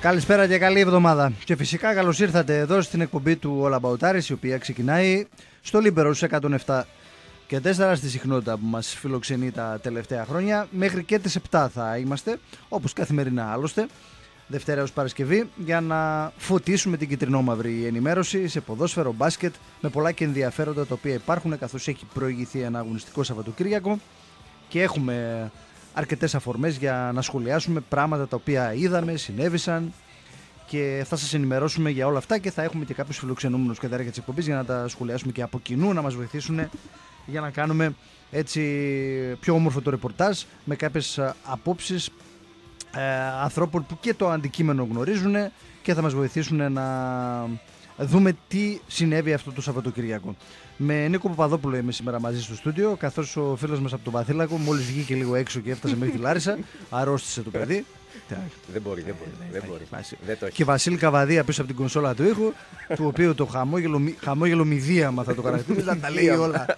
Καλησπέρα και καλή εβδομάδα. Και φυσικά καλώς ήρθατε εδώ στην εκπομπή του All About Aris, η οποία ξεκινάει στο Λίμπερο 107 και 4 στη συχνότητα που μας φιλοξενεί τα τελευταία χρόνια. Μέχρι και τις 7 θα είμαστε, όπως καθημερινά άλλωστε, Δευτέρα έως Παρασκευή, για να φωτίσουμε την κυτρινόμαυρη ενημέρωση σε ποδόσφαιρο, μπάσκετ, με πολλά και ενδιαφέροντα τα οποία υπάρχουν, καθώς έχει προηγηθεί ένα αγωνιστικό Σαββατοκύριακο και έχουμε αρκετές αφορμές για να σχολιάσουμε πράγματα τα οποία είδαμε, συνέβησαν, και θα σας ενημερώσουμε για όλα αυτά και θα έχουμε και κάποιους φιλοξενούμενους κατά τη διάρκεια της εκπομπής για να τα σχολιάσουμε και από κοινού, να μας βοηθήσουν για να κάνουμε έτσι πιο όμορφο το ρεπορτάζ με κάποιες απόψεις ανθρώπων που και το αντικείμενο γνωρίζουν και θα μας βοηθήσουν να δούμε τι συνέβη αυτό το Σαββατοκυριακό. Με Νίκο Παπαδόπουλο είμαι σήμερα μαζί στο στούντιο, καθώς ο φίλος μας από τον Παθήλακο μόλις βγήκε λίγο έξω και έφτασε μέχρι τη Λάρισα, αρρώστησε το παιδί. Δεν μπορεί. Και Βασίλη Καβαδία πίσω από την κονσόλα του ήχου, του οποίου το χαμόγελο μηδίαμα θα το χαρακτηρίζει, να τα λέει όλα.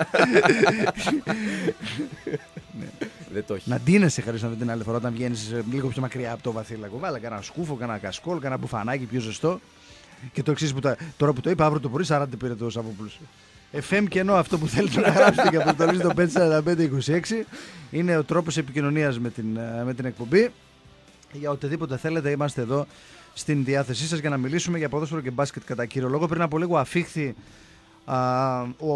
Δεν το έχει. Να ντύνεσαι χαρίς να την άλλη φορά όταν βγαίνεις λίγο πιο μακριά από το Βαθύλακο. Βάλε κανένα σκούφο, κανένα κασκόλ, κανένα μπουφανάκι πιο ζεστό. Και το εξής τώρα που το είπα, αύριο το πρωί 40 πήρε το Σαββόπουλος. FM και ενώ αυτό που θέλετε να γράψετε και αποστολή στο 54526 είναι ο τρόπος επικοινωνίας με την εκπομπή. Για οτιδήποτε θέλετε, είμαστε εδώ στην διάθεσή σας για να μιλήσουμε για ποδόσφαιρο και μπάσκετ κατά κύριο λόγο. Πριν από λίγο αφήχθη ο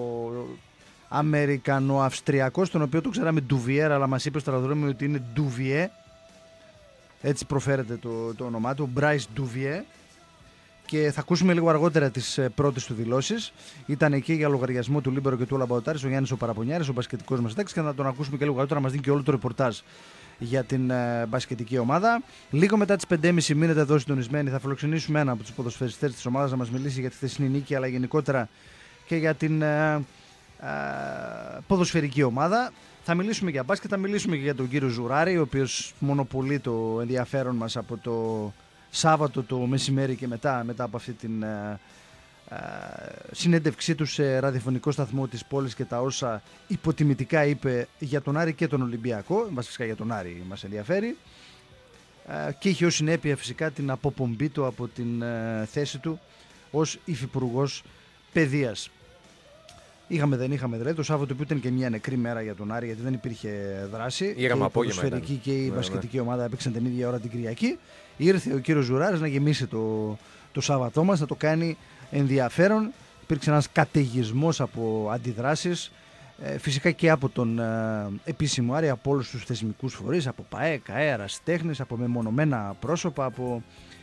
Αμερικανο-Αυστριακός, τον οποίο το ξέραμε Ντουβιέρ, αλλά μας είπε στο αεροδρόμιο ότι είναι Ντουβιέ. Έτσι προφέρεται το όνομά του, Μπράις Ντουβιέ. Και θα ακούσουμε λίγο αργότερα τις πρώτες του δηλώσεις. Ήταν εκεί για λογαριασμό του Λίμπερο και του All About Aris ο Γιάννης ο Παραπονιάρης, ο μπασκετικός μας συντάκτης, και θα τον ακούσουμε και λίγο αργότερα να μας δίνει και όλο το ρεπορτάζ για την μπασκετική ομάδα. Λίγο μετά τις 5.30 μείνετε εδώ συντονισμένοι. Θα φιλοξενήσουμε έναν από τους ποδοσφαιριστές της ομάδας να μας μιλήσει για τη χθεσινή νίκη, αλλά γενικότερα και για την ποδοσφαιρική ομάδα. Θα μιλήσουμε για μπάσκετ, θα μιλήσουμε και για τον κύριο Ζουράρη, ο οποίος μονοπολεί το ενδιαφέρον μας από το Σάββατο το μεσημέρι και μετά από αυτή την συνέντευξή του σε ραδιοφωνικό σταθμό της πόλης και τα όσα υποτιμητικά είπε για τον Άρη και τον Ολυμπιακό. Βασικά για τον Άρη μας ενδιαφέρει, και είχε ως συνέπεια φυσικά την αποπομπή του από την θέση του ως υφυπουργός παιδείας. Δεν είχαμε δηλαδή το Σάββατο, που ήταν και μια νεκρή μέρα για τον Άρη, γιατί δεν υπήρχε δράση. Και η ποδοσφαιρική και η μπασκετική ομάδα έπαιξαν την ίδια ώρα την Κυριακή. Ήρθε ο κύριος Ζουράρης να γεμίσει το Σάββατό μας, να το κάνει ενδιαφέρον. Υπήρξε ένας καταιγισμός από αντιδράσεις, φυσικά και από τον επίσημο Άρη, από όλους τους θεσμικούς φορείς, από ΠΑΕ, ΚΑΕ, ερασιτέχνες, από μεμονωμένα πρόσωπα, από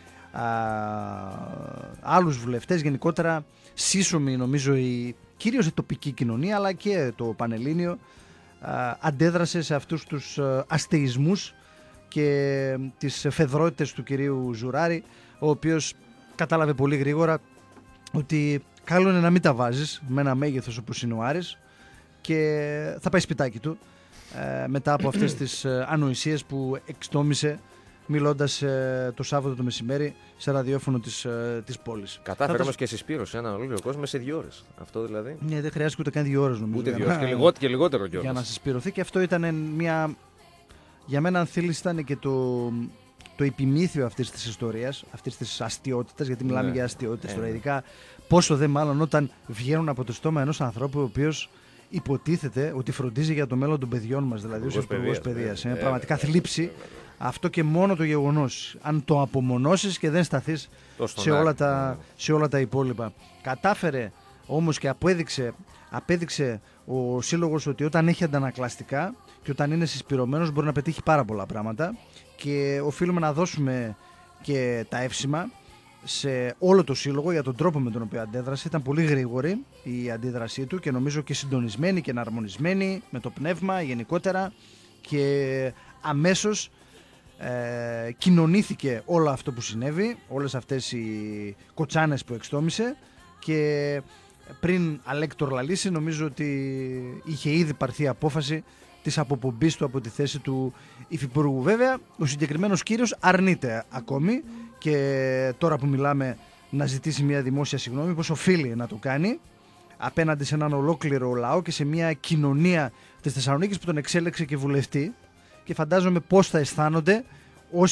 άλλους βουλευτές. Γενικότερα σύσσωμη, νομίζω, κυρίως η τοπική κοινωνία, αλλά και το Πανελλήνιο αντέδρασε σε αυτούς τους αστεισμούς και τις φεδρότητες του κυρίου Ζουράρη, ο οποίος κατάλαβε πολύ γρήγορα ότι καλό είναι να μην τα βάζεις με ένα μέγεθος όπως είναι ο Άρης, και θα πάει σπιτάκι του μετά από αυτές τις ανοησίες που εξτόμησε μιλώντας το Σάββατο το μεσημέρι σε ραδιόφωνο της πόλης. Κατάφερε όμως και συσπήρωσε έναν ολόκληρο κόσμο σε 2 ώρες. Αυτό δηλαδή. Ναι, δεν χρειάζεται ούτε καν 2 ώρες, νομίζω. Ούτε 2 ώρες, και λιγότερο κιόλας. Για να συσπηρωθεί, και αυτό ήταν μια. Για μένα, αν θέλεις, ήταν και το επιμήθειο αυτής της ιστορίας, αυτής της αστιότητας, γιατί μιλάμε για αστιότητες τώρα, ειδικά πόσο δε μάλλον όταν βγαίνουν από το στόμα ενός ανθρώπου ο οποίος υποτίθεται ότι φροντίζει για το μέλλον των παιδιών μας, δηλαδή ως υπουργός παιδείας. Είναι πραγματικά θλίψη αυτό και μόνο το γεγονός. Αν το απομονώσεις και δεν σταθείς σε όλα τα υπόλοιπα. Κατάφερε όμως και απέδειξε ο σύλλογος ότι όταν έχει αντανακλαστικά και όταν είναι συσπηρωμένος μπορεί να πετύχει πάρα πολλά πράγματα, και οφείλουμε να δώσουμε και τα εύσημα σε όλο το σύλλογο για τον τρόπο με τον οποίο αντέδρασε. Ήταν πολύ γρήγορη η αντίδρασή του και νομίζω και συντονισμένη και εναρμονισμένη με το πνεύμα γενικότερα, και αμέσως κοινωνήθηκε όλο αυτό που συνέβη, όλες αυτές οι κοτσάνες που εξτόμησε, και πριν αλέκτορ λαλήσει νομίζω ότι είχε ήδη πάρθει απόφαση της αποπομπής του από τη θέση του υφυπουργού. Βέβαια, ο συγκεκριμένος κύριος αρνείται ακόμη, και τώρα που μιλάμε να ζητήσει μια δημόσια συγγνώμη, πως οφείλει να το κάνει απέναντι σε έναν ολόκληρο λαό και σε μια κοινωνία της Θεσσαλονίκης που τον εξέλεξε και βουλευτή, και φαντάζομαι πώς θα αισθάνονται όσοι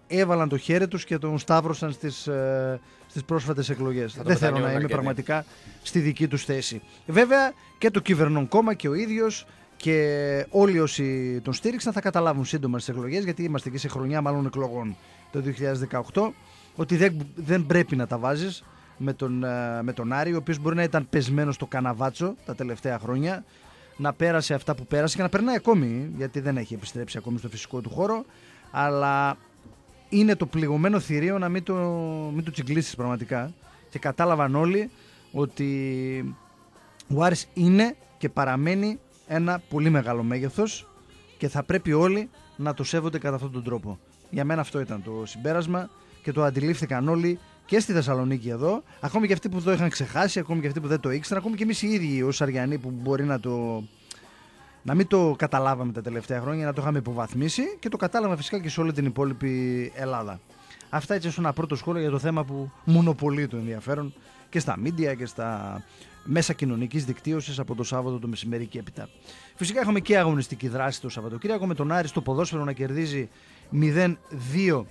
έβαλαν το χέρι τους και τον σταύρωσαν στις πρόσφατες εκλογές. Δεν θέλω να είμαι πραγματικά στη δική τους θέση. Βέβαια και το κυβερνών κόμμα και ο ίδιος και όλοι όσοι τον στήριξαν θα καταλάβουν σύντομα στις εκλογές, γιατί είμαστε και σε χρονιά μάλλον εκλογών το 2018, ότι δεν πρέπει να τα βάζεις με τον Άρη, ο οποίος μπορεί να ήταν πεσμένος στο καναβάτσο τα τελευταία χρόνια, να πέρασε αυτά που πέρασε και να περνάει ακόμη, γιατί δεν έχει επιστρέψει ακόμη στο φυσικό του χώρο, αλλά είναι το πληγωμένο θηρίο να μην το τσιγκλίσεις πραγματικά. Και κατάλαβαν όλοι ότι ο Άρης είναι και παραμένει ένα πολύ μεγάλο μέγεθος και θα πρέπει όλοι να το σέβονται κατά αυτόν τον τρόπο. Για μένα αυτό ήταν το συμπέρασμα και το αντιλήφθηκαν όλοι και στη Θεσσαλονίκη εδώ, ακόμη και αυτοί που το είχαν ξεχάσει, ακόμη και αυτοί που δεν το ήξεραν, ακόμη και εμείς οι ίδιοι ως Αριανοί που μπορεί να μην το καταλάβαμε τα τελευταία χρόνια, να το είχαμε υποβαθμίσει, και το κατάλαβα φυσικά και σε όλη την υπόλοιπη Ελλάδα. Αυτά έτσι ένα πρώτο σχόλιο για το θέμα που μονοπολεί το ενδιαφέρον και στα μίντια και στα μέσα κοινωνικής δικτύωσης από το Σάββατο το μεσημέρι και έπειτα. Φυσικά έχουμε και αγωνιστική δράση το Σαββατοκύριακο με τον Άρη στο ποδόσφαιρο να κερδίζει 0-2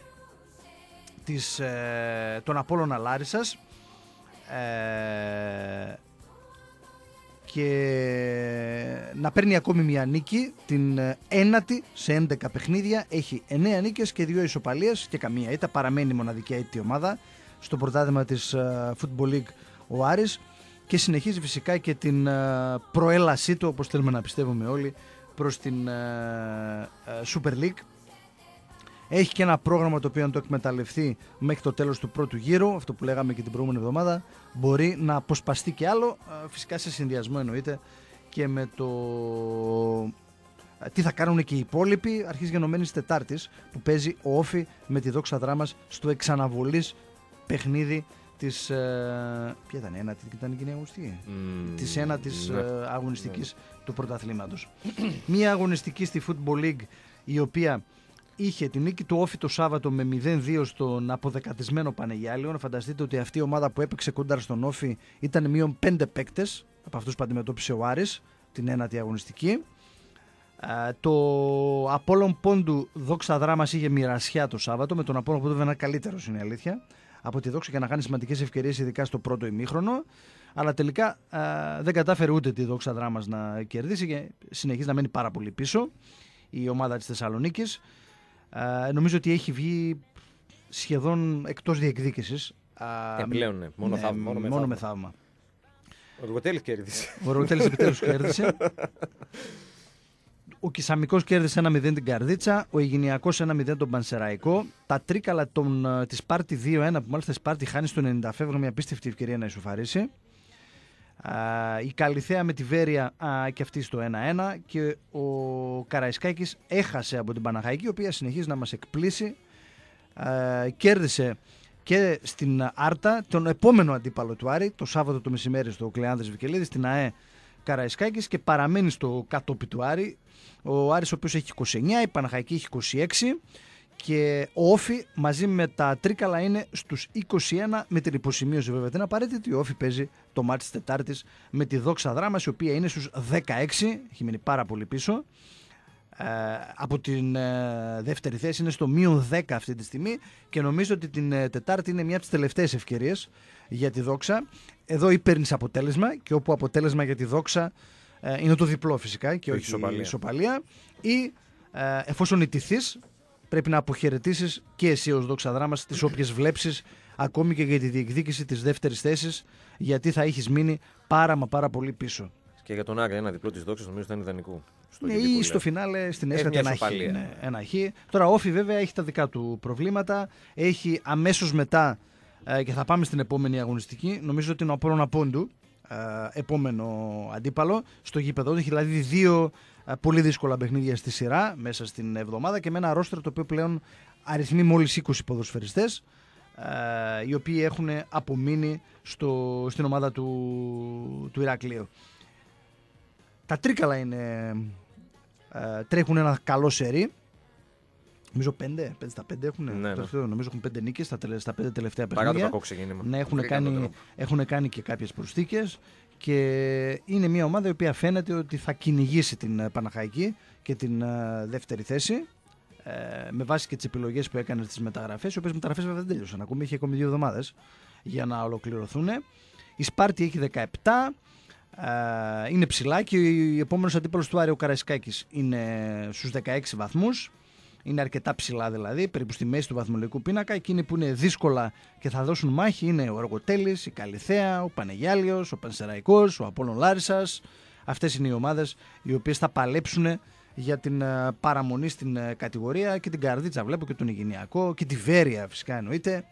τον Απόλλωνα Λάρισσας και να παίρνει ακόμη μια νίκη, την ένατη σε 11 παιχνίδια. Έχει 9 νίκες και 2 ισοπαλίες και καμία ήττα. Παραμένει μοναδική αίτητη ομάδα στο πρωτάθλημα της Football League ο Άρης και συνεχίζει φυσικά και την προέλασή του, όπως θέλουμε να πιστεύουμε όλοι, προς την Super League. Έχει και ένα πρόγραμμα το οποίο αν το εκμεταλλευτεί μέχρι το τέλος του πρώτου γύρου, αυτό που λέγαμε και την προηγούμενη εβδομάδα, μπορεί να αποσπαστεί και άλλο, φυσικά σε συνδυασμό εννοείται και με το τι θα κάνουν και οι υπόλοιποι αρχής γενομένης Τετάρτης που παίζει ο Όφι με τη Δόξα Δράμας στο εξαναβολής παιχνίδι της ποια ήταν, ήταν η κοινή αγωνιστική της ένατης αγωνιστικής του πρωταθλήματος. Μία αγωνιστική στη Football League η οποία είχε την νίκη του Όφι το Σάββατο με 0-2 στον αποδεκατισμένο Πανεγιάλιο. Να φανταστείτε ότι αυτή η ομάδα που έπαιξε κοντά στον Όφι ήταν μείον 5 παίκτες από αυτούς που αντιμετώπισε ο Άρης την ένατη αγωνιστική. Το Απόλλων Πόντου Δόξα Δράμας είχε μοιρασιά το Σάββατο, με τον Απόλλων Πόντου βέβαια καλύτερος είναι η αλήθεια από τη Δόξα και να κάνει σημαντικές ευκαιρίες ειδικά στο πρώτο ημίχρονο, αλλά τελικά δεν κατάφερε ούτε τη Δόξα Δράμας να κερδίσει και συνεχίζει να μένει πάρα πολύ πίσω η ομάδα της Θεσσαλονίκης. Νομίζω ότι έχει βγει σχεδόν εκτός διεκδίκησης. Πλέον, ναι. Μόνο με θαύμα. Ο Αργοτέλης κέρδισε. Ο Αργοτέλης επιτέλους κέρδισε. Ο Κισαμικός κέρδισε 1-0 την Καρδίτσα. Ο Αιγινιακός 1-0 τον Πανσεραϊκό. Τα τρίκαλα της Σπάρτη 2-1 που μάλιστα η Σπάρτη χάνει στο 90 φεύγει μια απίστευτη ευκαιρία να ισοφαρίσει. Η Καλιθέα με τη Βέρεια και αυτή στο 1-1 και ο Καραϊσκάκης έχασε από την Παναχαϊκή, η οποία συνεχίζει να μας εκπλήσει. Κέρδισε και στην Άρτα τον επόμενο αντίπαλο του Άρη το Σάββατο το μεσημέρι στο Κλεάνδρης Βικελίδης, στην ΑΕ Καραϊσκάκης, και παραμένει στο κατόπι του Άρη. Ο Άρης ο οποίος έχει 29, η Παναχαϊκή έχει 26 και ο Όφι μαζί με τα τρίκαλα είναι στους 21 με την υποσημείωση βέβαια την απαραίτητη. Ο Όφι παίζει το μάτι της Τετάρτης με τη Δόξα Δράμας, η οποία είναι στους 16, έχει μείνει πάρα πολύ πίσω από την δεύτερη θέση, είναι στο μείον 10 αυτή τη στιγμή και νομίζω ότι την Τετάρτη είναι μια από τις τελευταίες ευκαιρίες για τη Δόξα. Εδώ ή παίρνεις αποτέλεσμα, και όπου αποτέλεσμα για τη Δόξα είναι το διπλό φυσικά και όχι η ισοπαλία, ή εφόσον ηττηθείς πρέπει να αποχαιρετήσεις και εσύ ως Δόξα Δράμας τις όποιες βλέψεις ακόμη και για τη διεκδίκηση της δεύτερης θέσης, γιατί θα έχεις μείνει πάρα πολύ πίσω. Και για τον Άρη ένα διπλό της Δόξας νομίζω ήταν ιδανικό. Ναι, ή στο φινάλε στην έσχατη ένα χ. Τώρα ο Όφι βέβαια έχει τα δικά του προβλήματα, έχει αμέσως μετά και θα πάμε στην επόμενη αγωνιστική, νομίζω ότι είναι ο Απόλλωνα Πόντου επόμενο αντίπαλο στο γήπεδο. Έχει δηλαδή δύο πολύ δύσκολα παιχνίδια στη σειρά μέσα στην εβδομάδα και με ένα ρόστερ το οποίο πλέον αριθμεί μόλις 20 ποδοσφαιριστές οι οποίοι έχουν απομείνει στην ομάδα του Ηρακλείου. Τα τρίκαλα τρέχουν ένα καλό σερί. Νομίζω 5 στα 5 έχουν. Ναι. Νομίζω έχουν 5 νίκες στα 5 τελευταία παιχνίδια. Παρά το κακό ξεκίνημα. Ναι, έχουν κάνει και κάποιες προσθήκες και είναι μια ομάδα η οποία φαίνεται ότι θα κυνηγήσει την Παναχαϊκή και την δεύτερη θέση. με βάση και τις επιλογές που έκανε στις μεταγραφές, οι οποίες μεταγραφές βέβαια δεν τελείωσαν ακόμη, είχε ακόμη 2 εβδομάδες για να ολοκληρωθούν. Η Σπάρτη έχει 17, είναι ψηλά και ο επόμενος αντίπαλος του Άρη, ο Καραϊσκάκης, είναι στους 16 βαθμούς. Είναι αρκετά ψηλά δηλαδή, περίπου στη μέση του βαθμολογικού πίνακα. Εκείνοι που είναι δύσκολα και θα δώσουν μάχη είναι ο Αργοτέλης, η Καλιθέα, ο Πανεγιάλιος, ο Πανσεραϊκός, ο Απόλλων Λάρισσας. Αυτές είναι οι ομάδες οι οποίες θα παλέψουν για την παραμονή στην κατηγορία, και την Καρδίτσα βλέπω και τον Ιγενειακό και τη Βέρεια φυσικά εννοείται.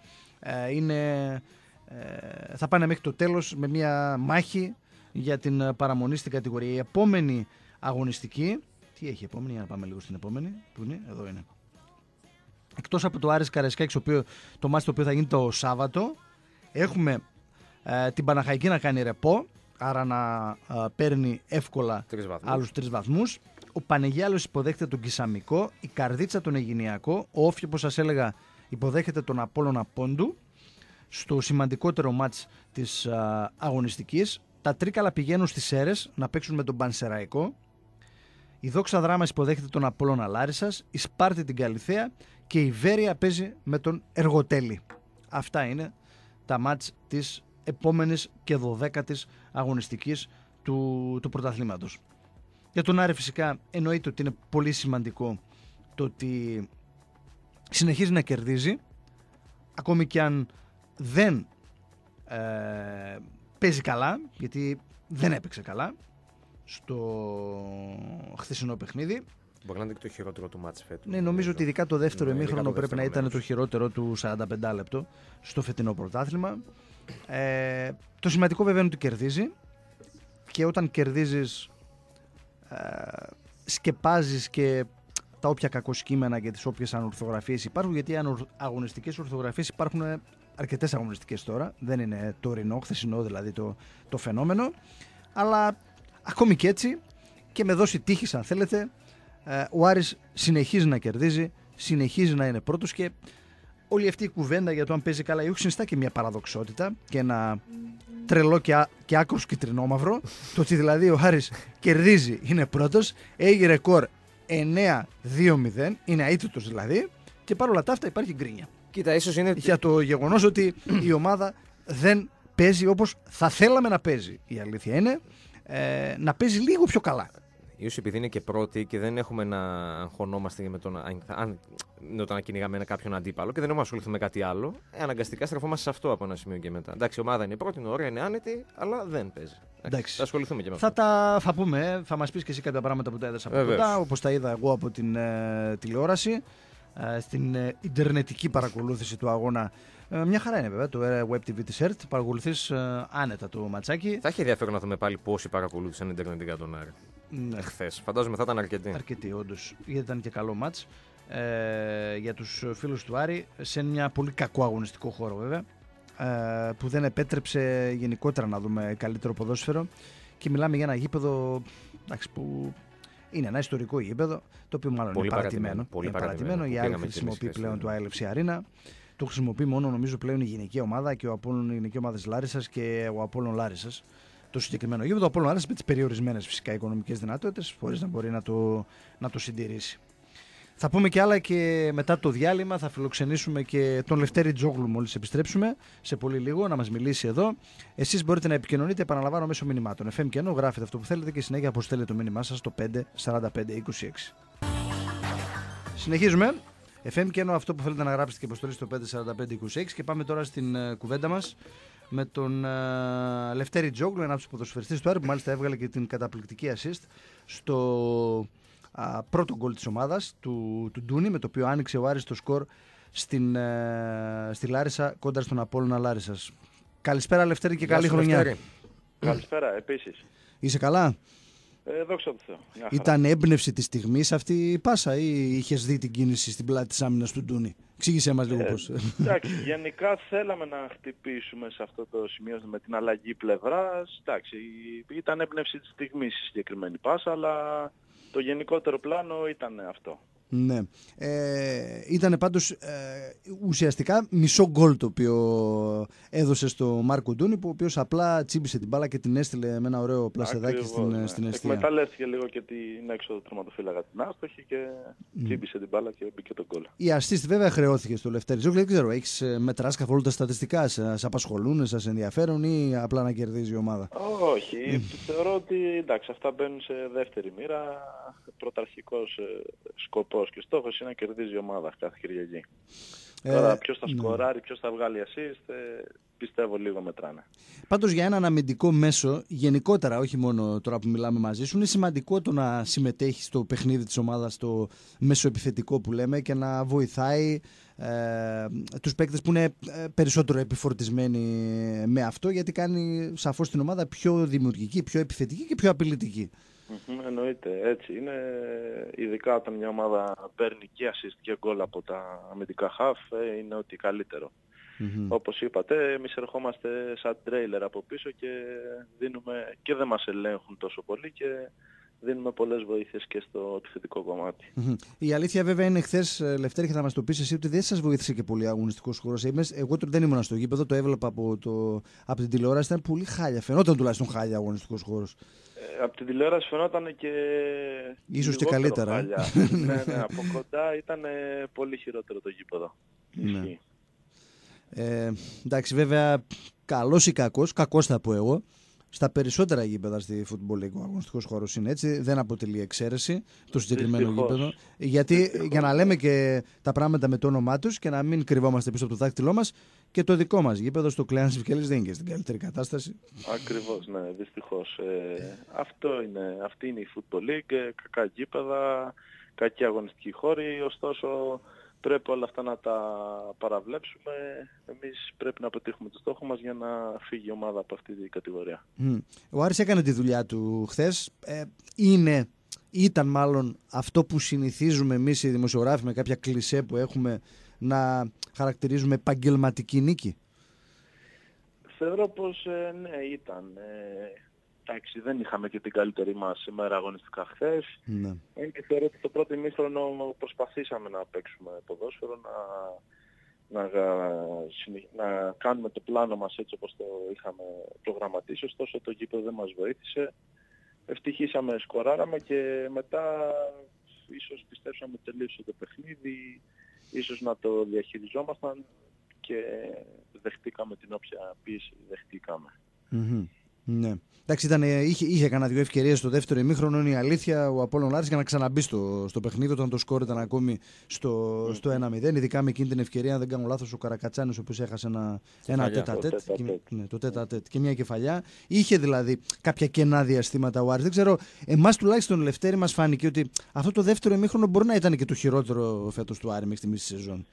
Θα πάνε μέχρι το τέλος με μια μάχη για την παραμονή στην κατηγορία. Η επόμενη αγωνιστική, τι έχει η επόμενη, για να πάμε λίγο στην επόμενη, που είναι, εδώ είναι. Εκτός από το Άρης Καραϊσκάκης, το μάτι το οποίο θα γίνει το Σάββατο, έχουμε την Παναχαϊκή να κάνει ρεπό, άρα να παίρνει εύκολα άλλους 3 βαθμούς. Ο Πανεγιάλος υποδέχεται τον Κισαμικό, η Καρδίτσα τον Αιγινειακό, ο Όφη, όπως σας έλεγα, υποδέχεται τον Απόλλωνα Πόντου στο σημαντικότερο μάτς της αγωνιστικής. Τα Τρίκαλα πηγαίνουν στις Σέρρες να παίξουν με τον Πανσεραϊκό. Η Δόξα Δράμας υποδέχεται τον Απόλλωνα Λάρισσας, η Σπάρτη την Καλιθέα και η Βέρεια παίζει με τον Εργοτέλη. Αυτά είναι τα μάτς της επόμενης και 12ης αγωνιστικής του πρωταθλήματος. Για τον Άρη φυσικά εννοείται ότι είναι πολύ σημαντικό το ότι συνεχίζει να κερδίζει, ακόμη και αν δεν παίζει καλά, γιατί δεν έπαιξε καλά στο χθεσινό παιχνίδι. Μπορεί να είναι και το χειρότερο του μάτς φέτος. Ναι, νομίζω ότι ειδικά το δεύτερο ημίχρονο πρέπει να ήταν το χειρότερο του 45 λεπτό στο φετινό πρωτάθλημα. Το σημαντικό βέβαια είναι ότι κερδίζει, και όταν κερδίζεις σκεπάζεις και τα όποια κακοσκήμενα και τις όποιες ανορθογραφίες υπάρχουν, γιατί αγωνιστικές ορθογραφίες υπάρχουν αρκετές αγωνιστικές τώρα, δεν είναι τωρινό, χθεσινό δηλαδή το φαινόμενο, αλλά ακόμη και έτσι και με δόση τύχης αν θέλετε, ο Άρης συνεχίζει να κερδίζει, συνεχίζει να είναι πρώτος, και όλη αυτή η κουβέντα για το αν παίζει καλά ή όχι συνιστά και μια παραδοξότητα και ένα τρελό και άκρος κυτρινόμαυρο. Το ότι δηλαδή ο Άρης κερδίζει, είναι πρώτος, έχει ρεκόρ 9-2-0, είναι αίτητος δηλαδή, και παρόλα τα αυτά υπάρχει γκρίνια. Κοίτα, ίσως είναι για το γεγονός ότι η ομάδα δεν παίζει όπως θα θέλαμε να παίζει. Η αλήθεια είναι να παίζει λίγο πιο καλά. Ίσως επειδή είναι και πρώτη και δεν έχουμε να αγχωνόμαστε με το να κυνηγάμε κάποιον αντίπαλο και δεν έχουμε ασχοληθεί με κάτι άλλο, αναγκαστικά στρεφόμαστε σε αυτό από ένα σημείο και μετά. Εντάξει, η ομάδα είναι πρώτη, είναι ωραία, είναι άνετη, αλλά δεν παίζει. Εντάξει, θα ασχοληθούμε και με αυτό. Θα πούμε, θα μας πεις και εσύ κάποια πράγματα που τα είδες από κοντά, όπως τα είδα εγώ από την τηλεόραση, στην ιντερνετική παρακολούθηση του αγώνα. Μια χαρά είναι βέβαια το Web TV της ΕΡΤ. Παρακολουθείς άνετα το ματσάκι. Θα έχει ενδιαφέρον να δούμε πάλι πόσοι παρακολούθησαν ιντερνετικά τον Άρη. Ναι. Χθες. Φαντάζομαι θα ήταν αρκετοί. Αρκετοί, όντως. Γιατί ήταν και καλό μάτς για τους φίλους του Άρη, σε μια πολύ κακό αγωνιστικό χώρο βέβαια, που δεν επέτρεψε γενικότερα να δούμε καλύτερο ποδόσφαιρο. Και μιλάμε για ένα γήπεδο, εντάξει, που είναι ένα ιστορικό γήπεδο, το οποίο μάλλον πολύ είναι παρατημένο. Η άλλη χρησιμοποιεί πλέον το ILFC Arena. Το χρησιμοποιεί μόνο νομίζω πλέον η γυναική ομάδα και η γυναική ομάδα της Λάρισσας και ο Απόλλων Λάρισσας. Το συγκεκριμένο γήπεδο, ο Απόλλων Λάρισσας με τις περιορισμένες φυσικά οικονομικές δυνατότητες, χωρίς να μπορεί να το συντηρήσει. Θα πούμε και άλλα και μετά το διάλειμμα. Θα φιλοξενήσουμε και τον Λευτέρη Τζόγλου μόλις επιστρέψουμε σε πολύ λίγο να μας μιλήσει εδώ. Εσείς μπορείτε να επικοινωνείτε, επαναλαμβάνω, μέσω μηνυμάτων. FM και ενώ γράφετε αυτό που θέλετε και συνέχεια αποστέλλετε το μήνυμά σας στο 54526. Συνεχίζουμε. FM και ενώ αυτό που θέλετε να γράψετε και αποστολή στο 54526, και πάμε τώρα στην κουβέντα μας με τον Λευτέρη Τζόγλου, ένα από τους ποδοσφαιριστές του Άρη, που μάλιστα έβγαλε και την καταπληκτική assist στο πρώτο γκολ της ομάδας του Ντούνι, με το οποίο άνοιξε ο Άρης το σκορ στη Λάρισα κόντρα στον Απόλλωνα Λάρισσας. Καλησπέρα Λευτέρη και καλή χρονιά. Καλησπέρα επίσης. Είσαι καλά? Δόξα τω Θεώ. Ήταν έμπνευση της στιγμής αυτή η πάσα ή είχες δει την κίνηση στην πλάτη της άμυνας του Ντούνι? Εξήγησέ μας λίγο πώς. Εντάξει, γενικά θέλαμε να χτυπήσουμε σε αυτό το σημείο με την αλλαγή πλευράς. Εντάξει, ήταν έμπνευση της στιγμής η συγκεκριμένη πάσα, αλλά το γενικότερο πλάνο ήταν αυτό. Ναι. Ήταν πάντως ουσιαστικά μισό γκολ το οποίο έδωσε στο Μάρκο Ντούνι, ο οποίος απλά τσίμπησε την μπάλα και την έστειλε με ένα ωραίο πλασεδάκι στην αιστεία. Εκμεταλλεύτηκε λίγο και την έξοδο του τερματοφύλακα την άστοχη και τσίμπησε την μπάλα και μπήκε τον γκολ. Η assist βέβαια χρεώθηκε στο Λευτέρη Ζόκλη. Δεν ξέρω, έχεις μετράσει καθόλου τα στατιστικά, σας απασχολούν, σας ενδιαφέρουν ή απλά να κερδίζει η ομάδα? Όχι, θεωρώ ότι εντάξει, αυτά μπαίνουν σε δεύτερη μοίρα. Πρωταρχικός σκοπός και στόχος είναι να κερδίζει η ομάδα κάθε Κυριακή. Τώρα ποιος θα σκοράρει, ποιος θα βγάλει assist, πιστεύω λίγο μετράνε. Πάντως για έναν αμυντικό μέσο, γενικότερα, όχι μόνο τώρα που μιλάμε μαζί σου, είναι σημαντικό το να συμμετέχει στο παιχνίδι της ομάδας, στο μεσοεπιθετικό που λέμε, και να βοηθάει τους παίκτες που είναι περισσότερο επιφορτισμένοι με αυτό, γιατί κάνει σαφώς την ομάδα πιο δημιουργική, πιο επιθετική και πιο απειλητική. Εννοείται, έτσι είναι. Ειδικά όταν μια ομάδα παίρνει και assist και γκολ από τα αμυντικά half, είναι ότι καλύτερο. Όπως είπατε, εμείς ερχόμαστε σαν τρέιλερ από πίσω και δίνουμε, και δεν μας ελέγχουν τόσο πολύ και δίνουμε πολλές βοήθειες και στο επιθετικό κομμάτι. Η αλήθεια βέβαια είναι, χθες, Λευτέρη, και θα μας το πεις εσύ, ότι δεν σας βοήθησε και πολύ αγωνιστικός χώρος. Εγώ δεν ήμουν στο γήπεδο, το έβλεπα από την τηλεόραση, ήταν πολύ χάλια. Φαινόταν τουλάχιστον χάλια αγωνιστικός χώρος. Από την τηλεόραση φαινόταν και ίσως και καλύτερα. Ναι, από κοντά ήταν πολύ χειρότερο το γήπεδο. Ναι. Εντάξει, βέβαια, καλός ή κακός θα πω εγώ. Στα περισσότερα γήπεδα στη Football League ο αγωνιστικός χώρος είναι έτσι, δεν αποτελεί εξαίρεση το συγκεκριμένο γήπεδο. Γιατί για να λέμε και τα πράγματα με το όνομά τους και να μην κρυβόμαστε πίσω από το δάχτυλό μας, και το δικό μας γήπεδο στο Κλέανς Βικέλης δεν είναι και στην καλύτερη κατάσταση. Ακριβώς, ναι, δυστυχώς. Αυτή είναι η Football League, κακά γήπεδα, κακοί αγωνιστικοί χώροι, ωστόσο πρέπει όλα αυτά να τα παραβλέψουμε. Εμείς πρέπει να πετύχουμε το στόχο μας για να φύγει η ομάδα από αυτή την κατηγορία. Ο Άρης έκανε τη δουλειά του χθες. Ήταν μάλλον αυτό που συνηθίζουμε εμείς οι δημοσιογράφοι με κάποια κλισέ που έχουμε να χαρακτηρίζουμε επαγγελματική νίκη. Θεωρώ πως ναι, ήταν. Εντάξει, δεν είχαμε και την καλύτερη μας ημέρα αγωνιστικά χθες. Ναι. Και θεωρώ ότι το πρώτο ημίχρονο προσπαθήσαμε να παίξουμε ποδόσφαιρο, να κάνουμε το πλάνο μας έτσι όπως το είχαμε προγραμματίσει. Ωστόσο το γήπεδο δεν μας βοήθησε. Ευτυχήσαμε, σκοράραμε και μετά ίσως πιστέψαμε τελείωσε το παιχνίδι, ίσως να το διαχειριζόμασταν και δεχτήκαμε την όποια πίεση δεχτήκαμε. Ναι. Εντάξει, είχε κανένα δύο ευκαιρίες στο δεύτερο ημίχρονο, είναι η αλήθεια, ο Απόλλων Άρης, για να ξαναμπεί στο παιχνίδι όταν το σκόρ ήταν ακόμη στο 1-0. Ειδικά με εκείνη την ευκαιρία, αν δεν κάνω λάθος, ο Καρακατσάνης, ο οποίος έχασε ένα τέτα-τέτ και μια κεφαλιά. Είχε δηλαδή κάποια κενά διαστήματα ο Άρης. Δεν ξέρω, εμάς τουλάχιστον, Λευτέρη, μας φάνηκε ότι αυτό το δεύτερο ημίχρονο μπορεί να ήταν και το χειρότερο φέτος του Άρη μέχρι τη μισή σεζόν.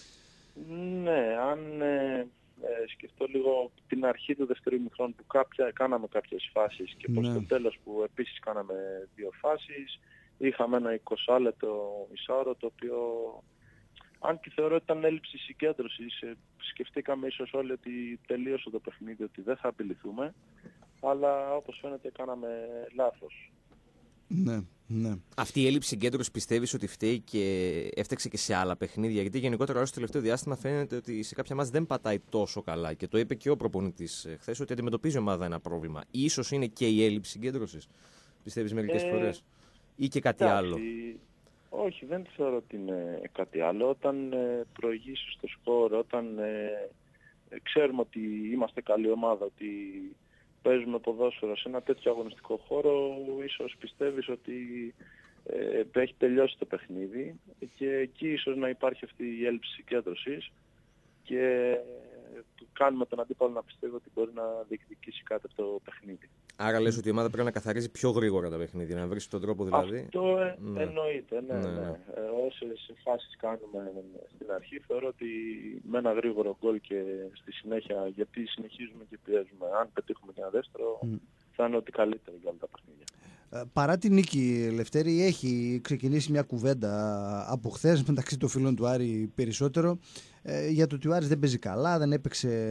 Ναι, αν σκεφτώ λίγο την αρχή του δεύτερου ημιχρόνου που κάναμε κάποιες φάσεις και προς το τέλος που επίσης κάναμε δύο φάσεις, είχαμε ένα 20 λεπτό μισάωρο το οποίο, αν και θεωρώ ότι ήταν έλλειψη συγκέντρωσης, σκεφτήκαμε ίσως όλοι ότι τελείωσε το παιχνίδι, ότι δεν θα απειληθούμε, αλλά όπως φαίνεται κάναμε λάθος. Ναι. Αυτή η έλλειψη συγκέντρωση πιστεύεις ότι φταίει και έφταξε και σε άλλα παιχνίδια? Γιατί γενικότερα στο τελευταίο διάστημα φαίνεται ότι σε κάποια μας δεν πατάει τόσο καλά. Και το είπε και ο προπονητής χθες, ότι αντιμετωπίζει η ομάδα ένα πρόβλημα. Ίσως είναι και η έλλειψη συγκέντρωσης, πιστεύεις, μερικές φορές, ή και κάτι άλλο? Όχι, δεν θεωρώ ότι είναι κάτι άλλο. Όταν προηγήσεις στο σκορ, όταν ξέρουμε ότι είμαστε καλή ομάδα, ότι παίζουμε ποδόσφαιρο σε ένα τέτοιο αγωνιστικό χώρο, ίσως πιστεύεις ότι έχει τελειώσει το παιχνίδι και εκεί ίσως να υπάρχει αυτή η έλλειψη συγκέντρωσης και κάνουμε τον αντίπαλο να πιστεύει ότι μπορεί να διεκδικήσει κάτι από το παιχνίδι. Άρα λες ότι η ομάδα πρέπει να καθαρίζει πιο γρήγορα τα παιχνίδια, να βρει τον τρόπο δηλαδή? Αυτό εννοείται, ναι. Όσες φάσεις κάνουμε στην αρχή, θεωρώ ότι με ένα γρήγορο γκολ και στη συνέχεια, γιατί συνεχίζουμε και πιέζουμε, αν πετύχουμε και ένα δεύτερο, θα είναι ότι καλύτερο για όλα τα παιχνίδια. Παρά την νίκη, Λευτέρη, έχει ξεκινήσει μια κουβέντα από χθες μεταξύ των φίλων του Άρη περισσότερο για το ότι ο Άρης δεν παίζει καλά, δεν έπαιξε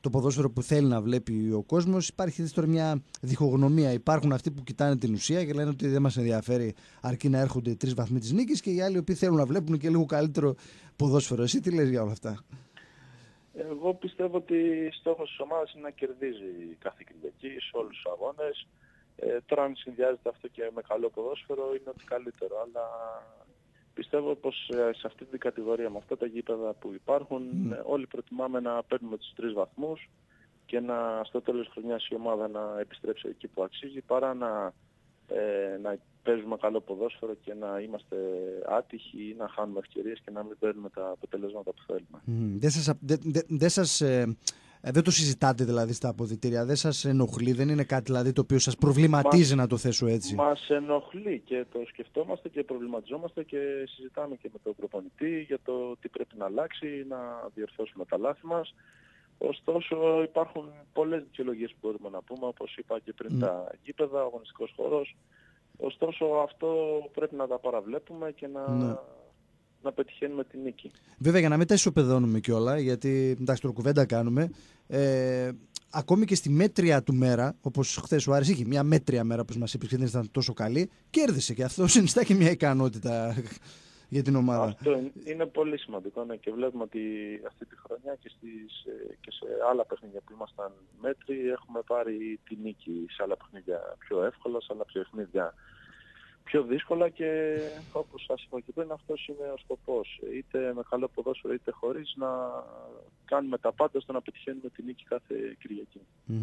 το ποδόσφαιρο που θέλει να βλέπει ο κόσμος. Υπάρχει τώρα μια διχογνωμία. Υπάρχουν αυτοί που κοιτάνε την ουσία και λένε ότι δεν μας ενδιαφέρει αρκεί να έρχονται οι 3 βαθμοί της νίκης, και οι άλλοι οποίοι θέλουν να βλέπουν και λίγο καλύτερο ποδόσφαιρο. Εσύ τι λες για όλα αυτά? Εγώ πιστεύω ότι στόχος της ομάδας είναι να κερδίζει κάθε Κυριακή σε όλους τους αγώνες. Τώρα αν συνδυάζεται αυτό και με καλό ποδόσφαιρο είναι ότι καλύτερο, αλλά πιστεύω πως σε αυτή την κατηγορία, με αυτά τα γήπεδα που υπάρχουν, όλοι προτιμάμε να παίρνουμε τους 3 βαθμούς και στο τέλος της χρονιάς η ομάδα να επιστρέψει εκεί που αξίζει, παρά να παίζουμε καλό ποδόσφαιρο και να είμαστε άτυχοι ή να χάνουμε ευκαιρίες και να μην παίρνουμε τα αποτελέσματα που θέλουμε. Δεν το συζητάτε δηλαδή στα αποδυτήρια, δεν σας ενοχλεί, δεν είναι κάτι δηλαδή το οποίο σας προβληματίζει, να το θέσω έτσι? Μας ενοχλεί και το σκεφτόμαστε και προβληματιζόμαστε και συζητάμε και με τον προπονητή για το τι πρέπει να αλλάξει, να διορθώσουμε τα λάθη μας. Ωστόσο υπάρχουν πολλές δικαιολογίες που μπορούμε να πούμε, όπως είπα και πριν, τα γήπεδα, ο αγωνιστικός χώρος. Ωστόσο αυτό πρέπει να τα παραβλέπουμε και να πετυχαίνουμε τη νίκη. Βέβαια, για να μην τα ισοπεδώνουμε κιόλα, γιατί εντάξει τώρα κουβέντα κάνουμε, ακόμη και στη μέτρια του μέρα, όπως χθες ο Άρης είχε μια μέτρια μέρα, όπως μας είπες, και δεν ήταν τόσο καλή, κέρδισε, και αυτό συνιστά και μια ικανότητα για την ομάδα. Αυτό είναι πολύ σημαντικό, ναι, και βλέπουμε ότι αυτή τη χρονιά και σε άλλα παιχνίδια που ήμασταν μέτροι έχουμε πάρει τη νίκη, σε άλλα παιχνίδια πιο εύκολα, σε άλλα παιχνίδια πιο δύσκολα, και όπως σας είπα και πριν, αυτός είναι ο σκοπός. Είτε με καλό ποδόσφαιρο είτε χωρίς, να κάνουμε τα πάντα ώστε να πετυχαίνουμε τη νίκη κάθε Κυριακή.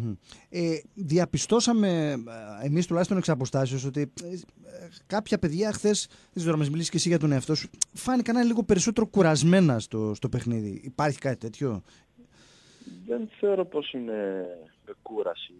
Διαπιστώσαμε εμείς τουλάχιστον εξ αποστάσεως ότι κάποια παιδιά χθες, δεν ξέρω να μας μιλήσεις και εσύ για τον εαυτό σου, φάνηκαν λίγο περισσότερο κουρασμένα στο παιχνίδι. Υπάρχει κάτι τέτοιο? Δεν θεωρώ πως είναι κούραση.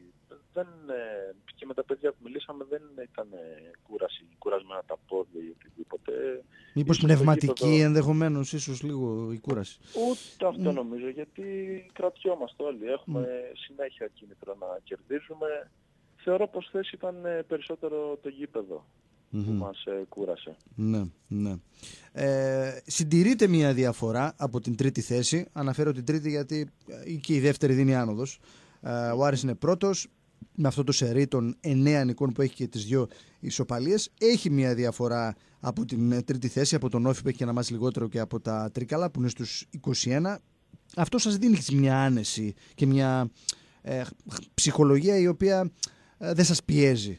Και με τα παιδιά που μιλήσαμε δεν ήταν κουρασμένα τα πόδια ή οτιδήποτε. Μήπως πνευματική ενδεχομένως, ίσως λίγο η κούραση? Ούτε αυτό νομίζω, γιατί κρατιόμαστε όλοι. Έχουμε συνέχεια κίνητρο να κερδίζουμε. Θεωρώ πως θέση ήταν περισσότερο το γήπεδο που μας κούρασε. Ναι, ναι. Συντηρείται μια διαφορά από την τρίτη θέση. Αναφέρω την τρίτη γιατί και η δεύτερη δίνει άνοδος. Ο Άρης είναι πρώτος με αυτό το σερί των 9 νικών που έχει και τις 2 ισοπαλίες. Έχει μια διαφορά από την τρίτη θέση, από τον Όφη που έχει και ένα μάτς λιγότερο, και από τα Τρίκαλα που είναι στους 21. Αυτό σας δίνει μια άνεση και μια ψυχολογία η οποία δεν σας πιέζει?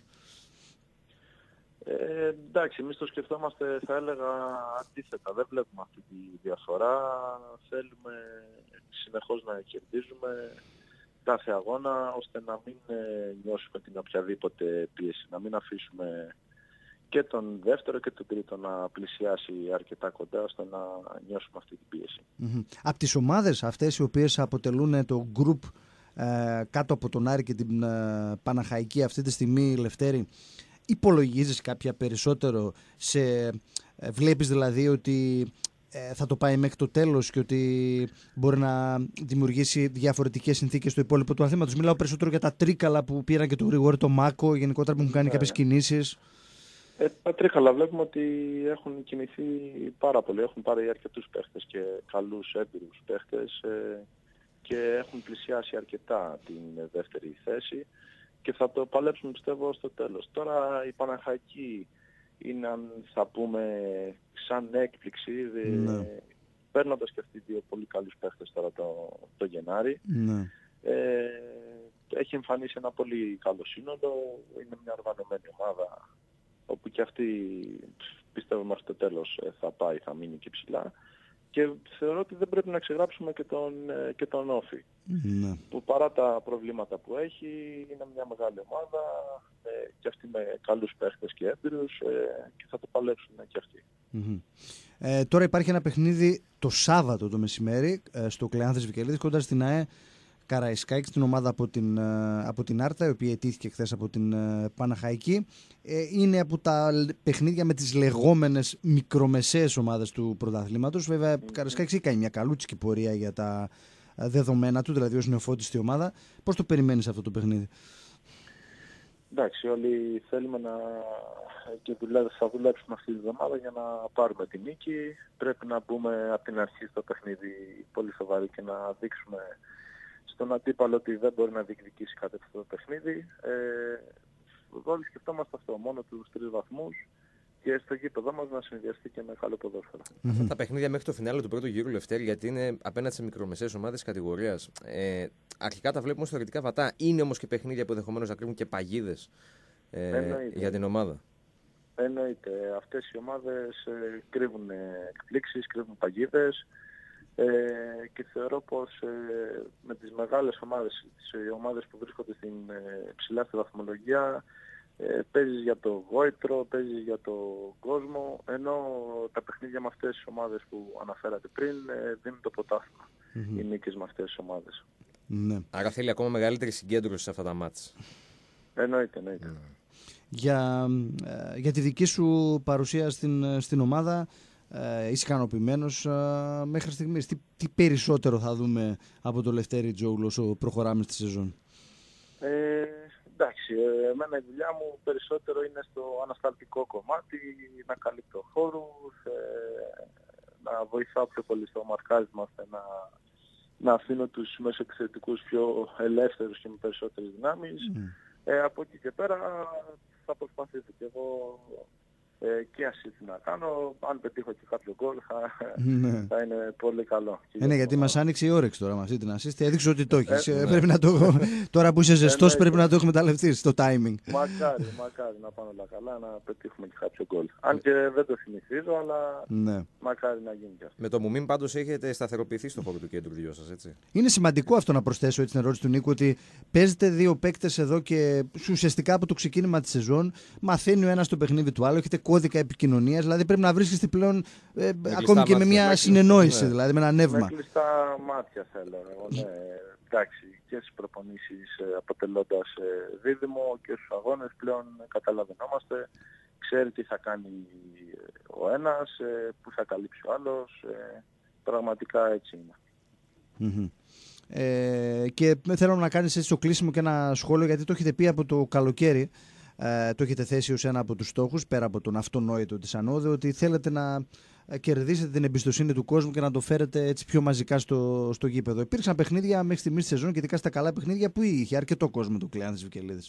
Εντάξει, εμείς το σκεφτόμαστε, θα έλεγα, αντίθετα. Δεν βλέπουμε αυτή τη διαφορά. Θέλουμε συνεχώς να κερδίζουμε κάθε αγώνα, ώστε να μην νιώσουμε την οποιαδήποτε πίεση, να μην αφήσουμε και τον δεύτερο και τον τρίτο να πλησιάσει αρκετά κοντά, ώστε να νιώσουμε αυτή την πίεση. Από τις ομάδες αυτές οι οποίες αποτελούν το group κάτω από τον Άρη και την Παναχαϊκή αυτή τη στιγμή, Λευτέρη, υπολογίζεις κάποια περισσότερο βλέπεις δηλαδή ότι θα το πάει μέχρι το τέλος και ότι μπορεί να δημιουργήσει διαφορετικές συνθήκες στο υπόλοιπο του αθλήματος? Μιλάω περισσότερο για τα Τρίκαλα που πήραν και το Γρηγόρη το Μάκο, γενικότερα που έχουν κάνει κάποιες κινήσεις. Τα Τρίκαλα βλέπουμε ότι έχουν κινηθεί πάρα πολύ. Έχουν πάρει αρκετούς παίχτες και καλούς έμπειρους παίχτες και έχουν πλησιάσει αρκετά την δεύτερη θέση και θα το παλέψουμε, πιστεύω, στο τέλος. Τώρα η Παναχαϊκή είναι, αν θα πούμε, σαν έκπληξη, παίρνοντας και αυτοί 2 πολύ καλούς παίχτες τώρα το Γενάρη. Ναι. Έχει εμφανίσει ένα πολύ καλό σύνολο, είναι μια οργανωμένη ομάδα, όπου και αυτή, πιστεύω, μέχρι το τέλος θα πάει, θα μείνει και ψηλά. Και θεωρώ ότι δεν πρέπει να ξεγράψουμε και τον Όφη, που παρά τα προβλήματα που έχει, είναι μια μεγάλη ομάδα, και αυτή με καλούς παίχτες και έμπειρους, και θα το παλέψουν και αυτοί. Τώρα υπάρχει ένα παιχνίδι το Σάββατο το μεσημέρι στο Κλεάνθης Βικελίδης κοντά στην ΑΕ Καραϊσκάκη, στην ομάδα από την Άρτα, η οποία ετήθηκε χθες από την Παναχαϊκή. Είναι από τα παιχνίδια με τις λεγόμενες μικρομεσαίες ομάδες του πρωταθλήματος. Βέβαια, η Καραϊσκάκη έχει κάνει μια καλούτσικη πορεία για τα δεδομένα του, δηλαδή ως νεοφώτιστη στη ομάδα. Πώς το περιμένεις αυτό το παιχνίδι? Εντάξει, όλοι θέλουμε και θα δουλέψουμε αυτή τη εβδομάδα για να πάρουμε τη νίκη. Πρέπει να μπούμε από την αρχή στο παιχνίδι πολύ σοβαρή και να δείξουμε στον αντίπαλο ότι δεν μπορεί να διεκδικήσει κάτι αυτό το παιχνίδι. Όλοι σκεφτόμαστε αυτό, μόνο τους 3 βαθμούς και στο γήπεδο μας να συνδυαστεί και με καλό ποδόσφαιρο. Αυτά τα παιχνίδια μέχρι το φινάλε του πρώτου γύρου, Λευτέρη, γιατί είναι απέναντι σε μικρομεσαίες ομάδες κατηγορίας. Αρχικά τα βλέπουμε θεωρητικά βατά. Είναι όμως και παιχνίδια που ενδεχομένως να κρύβουν και παγίδες για την ομάδα. Εννοείται. Αυτές οι ομάδες κρύβουν εκπλήξεις, κρύβουν παγίδες και θεωρώ πως με τις μεγάλες ομάδες, τις ομάδες που βρίσκονται στην ψηλά στη βαθμολογία, παίζεις για το γόητρο, παίζεις για το κόσμο, ενώ τα παιχνίδια με αυτές τις ομάδες που αναφέρατε πριν δίνουν το πρωτάθλημα. Οι νίκες με αυτές τις ομάδες. Ναι. Άρα θέλει ακόμα μεγαλύτερη συγκέντρωση σε αυτά τα μάτς. Εννοείται. Για τη δική σου παρουσία στην ομάδα, είσαι ικανοποιημένος μέχρι στιγμής? Τι περισσότερο θα δούμε από το Λευτέρη Τζόγλου όσο προχωράμε στη σεζόν? Εντάξει, εμένα η δουλειά μου περισσότερο είναι στο ανασταλτικό κομμάτι, να καλύπτω χώρους, να βοηθάω πιο πολύ στο μαρκάρισμα, ώστε να αφήνω τους μεσοεπιθετικούς πιο ελεύθερους και με περισσότερες δυνάμεις. Από εκεί και πέρα θα προσπαθήσω και εγώ και assist να κάνω. Αν πετύχω και κάποιο γκολ θα είναι πολύ καλό. Ναι, γιατί μας άνοιξε η όρεξη τώρα με αυτή την assist. Έδειξε ότι το έχεις. Πρέπει να τώρα που είσαι ζεστός πρέπει να το εκμεταλλευτείς το timing. Μακάρι να πάνε όλα καλά, να πετύχουμε και κάποιο γκολ. Αν και δεν το συνηθίζω, αλλά μακάρι να γίνει και αυτό. Με το Μουμίν πάντως έχετε σταθεροποιηθεί στο χώρο του κέντρου δυο σας, έτσι. Είναι σημαντικό αυτό να προσθέσω έτσι την ερώτηση του Νίκου, ότι παίζετε 2 παίκτες εδώ και ουσιαστικά από το ξεκίνημα της σεζόν μαθαίνει ο ένας το παιχνίδι του άλλου, έχετε κώδικα επικοινωνίας, δηλαδή πρέπει να βρίσκεστε πλέον ακόμη και με μια συνεννόηση, δηλαδή με ένα νεύμα. Με κλειστά μάτια θέλω. Εντάξει, και στις προπονήσεις αποτελώντας δίδυμο και στους αγώνες πλέον καταλαβαίνόμαστε. Ξέρει τι θα κάνει ο ένας, που θα καλύψει ο άλλος. Πραγματικά έτσι είναι. Και θέλω να κάνεις έτσι στο κλείσιμο και ένα σχόλιο, γιατί το έχετε πει από το καλοκαίρι. Το έχετε θέσει ως ένα από τους στόχους, πέρα από τον αυτονόητο της Ανώδου, ότι θέλετε να κερδίσετε την εμπιστοσύνη του κόσμου και να το φέρετε έτσι πιο μαζικά στο γήπεδο. Υπήρξαν παιχνίδια μέχρι στιγμής της σεζόν και ειδικά στα καλά παιχνίδια που είχε αρκετό κόσμο το Κλεάνθης Βικελίδης.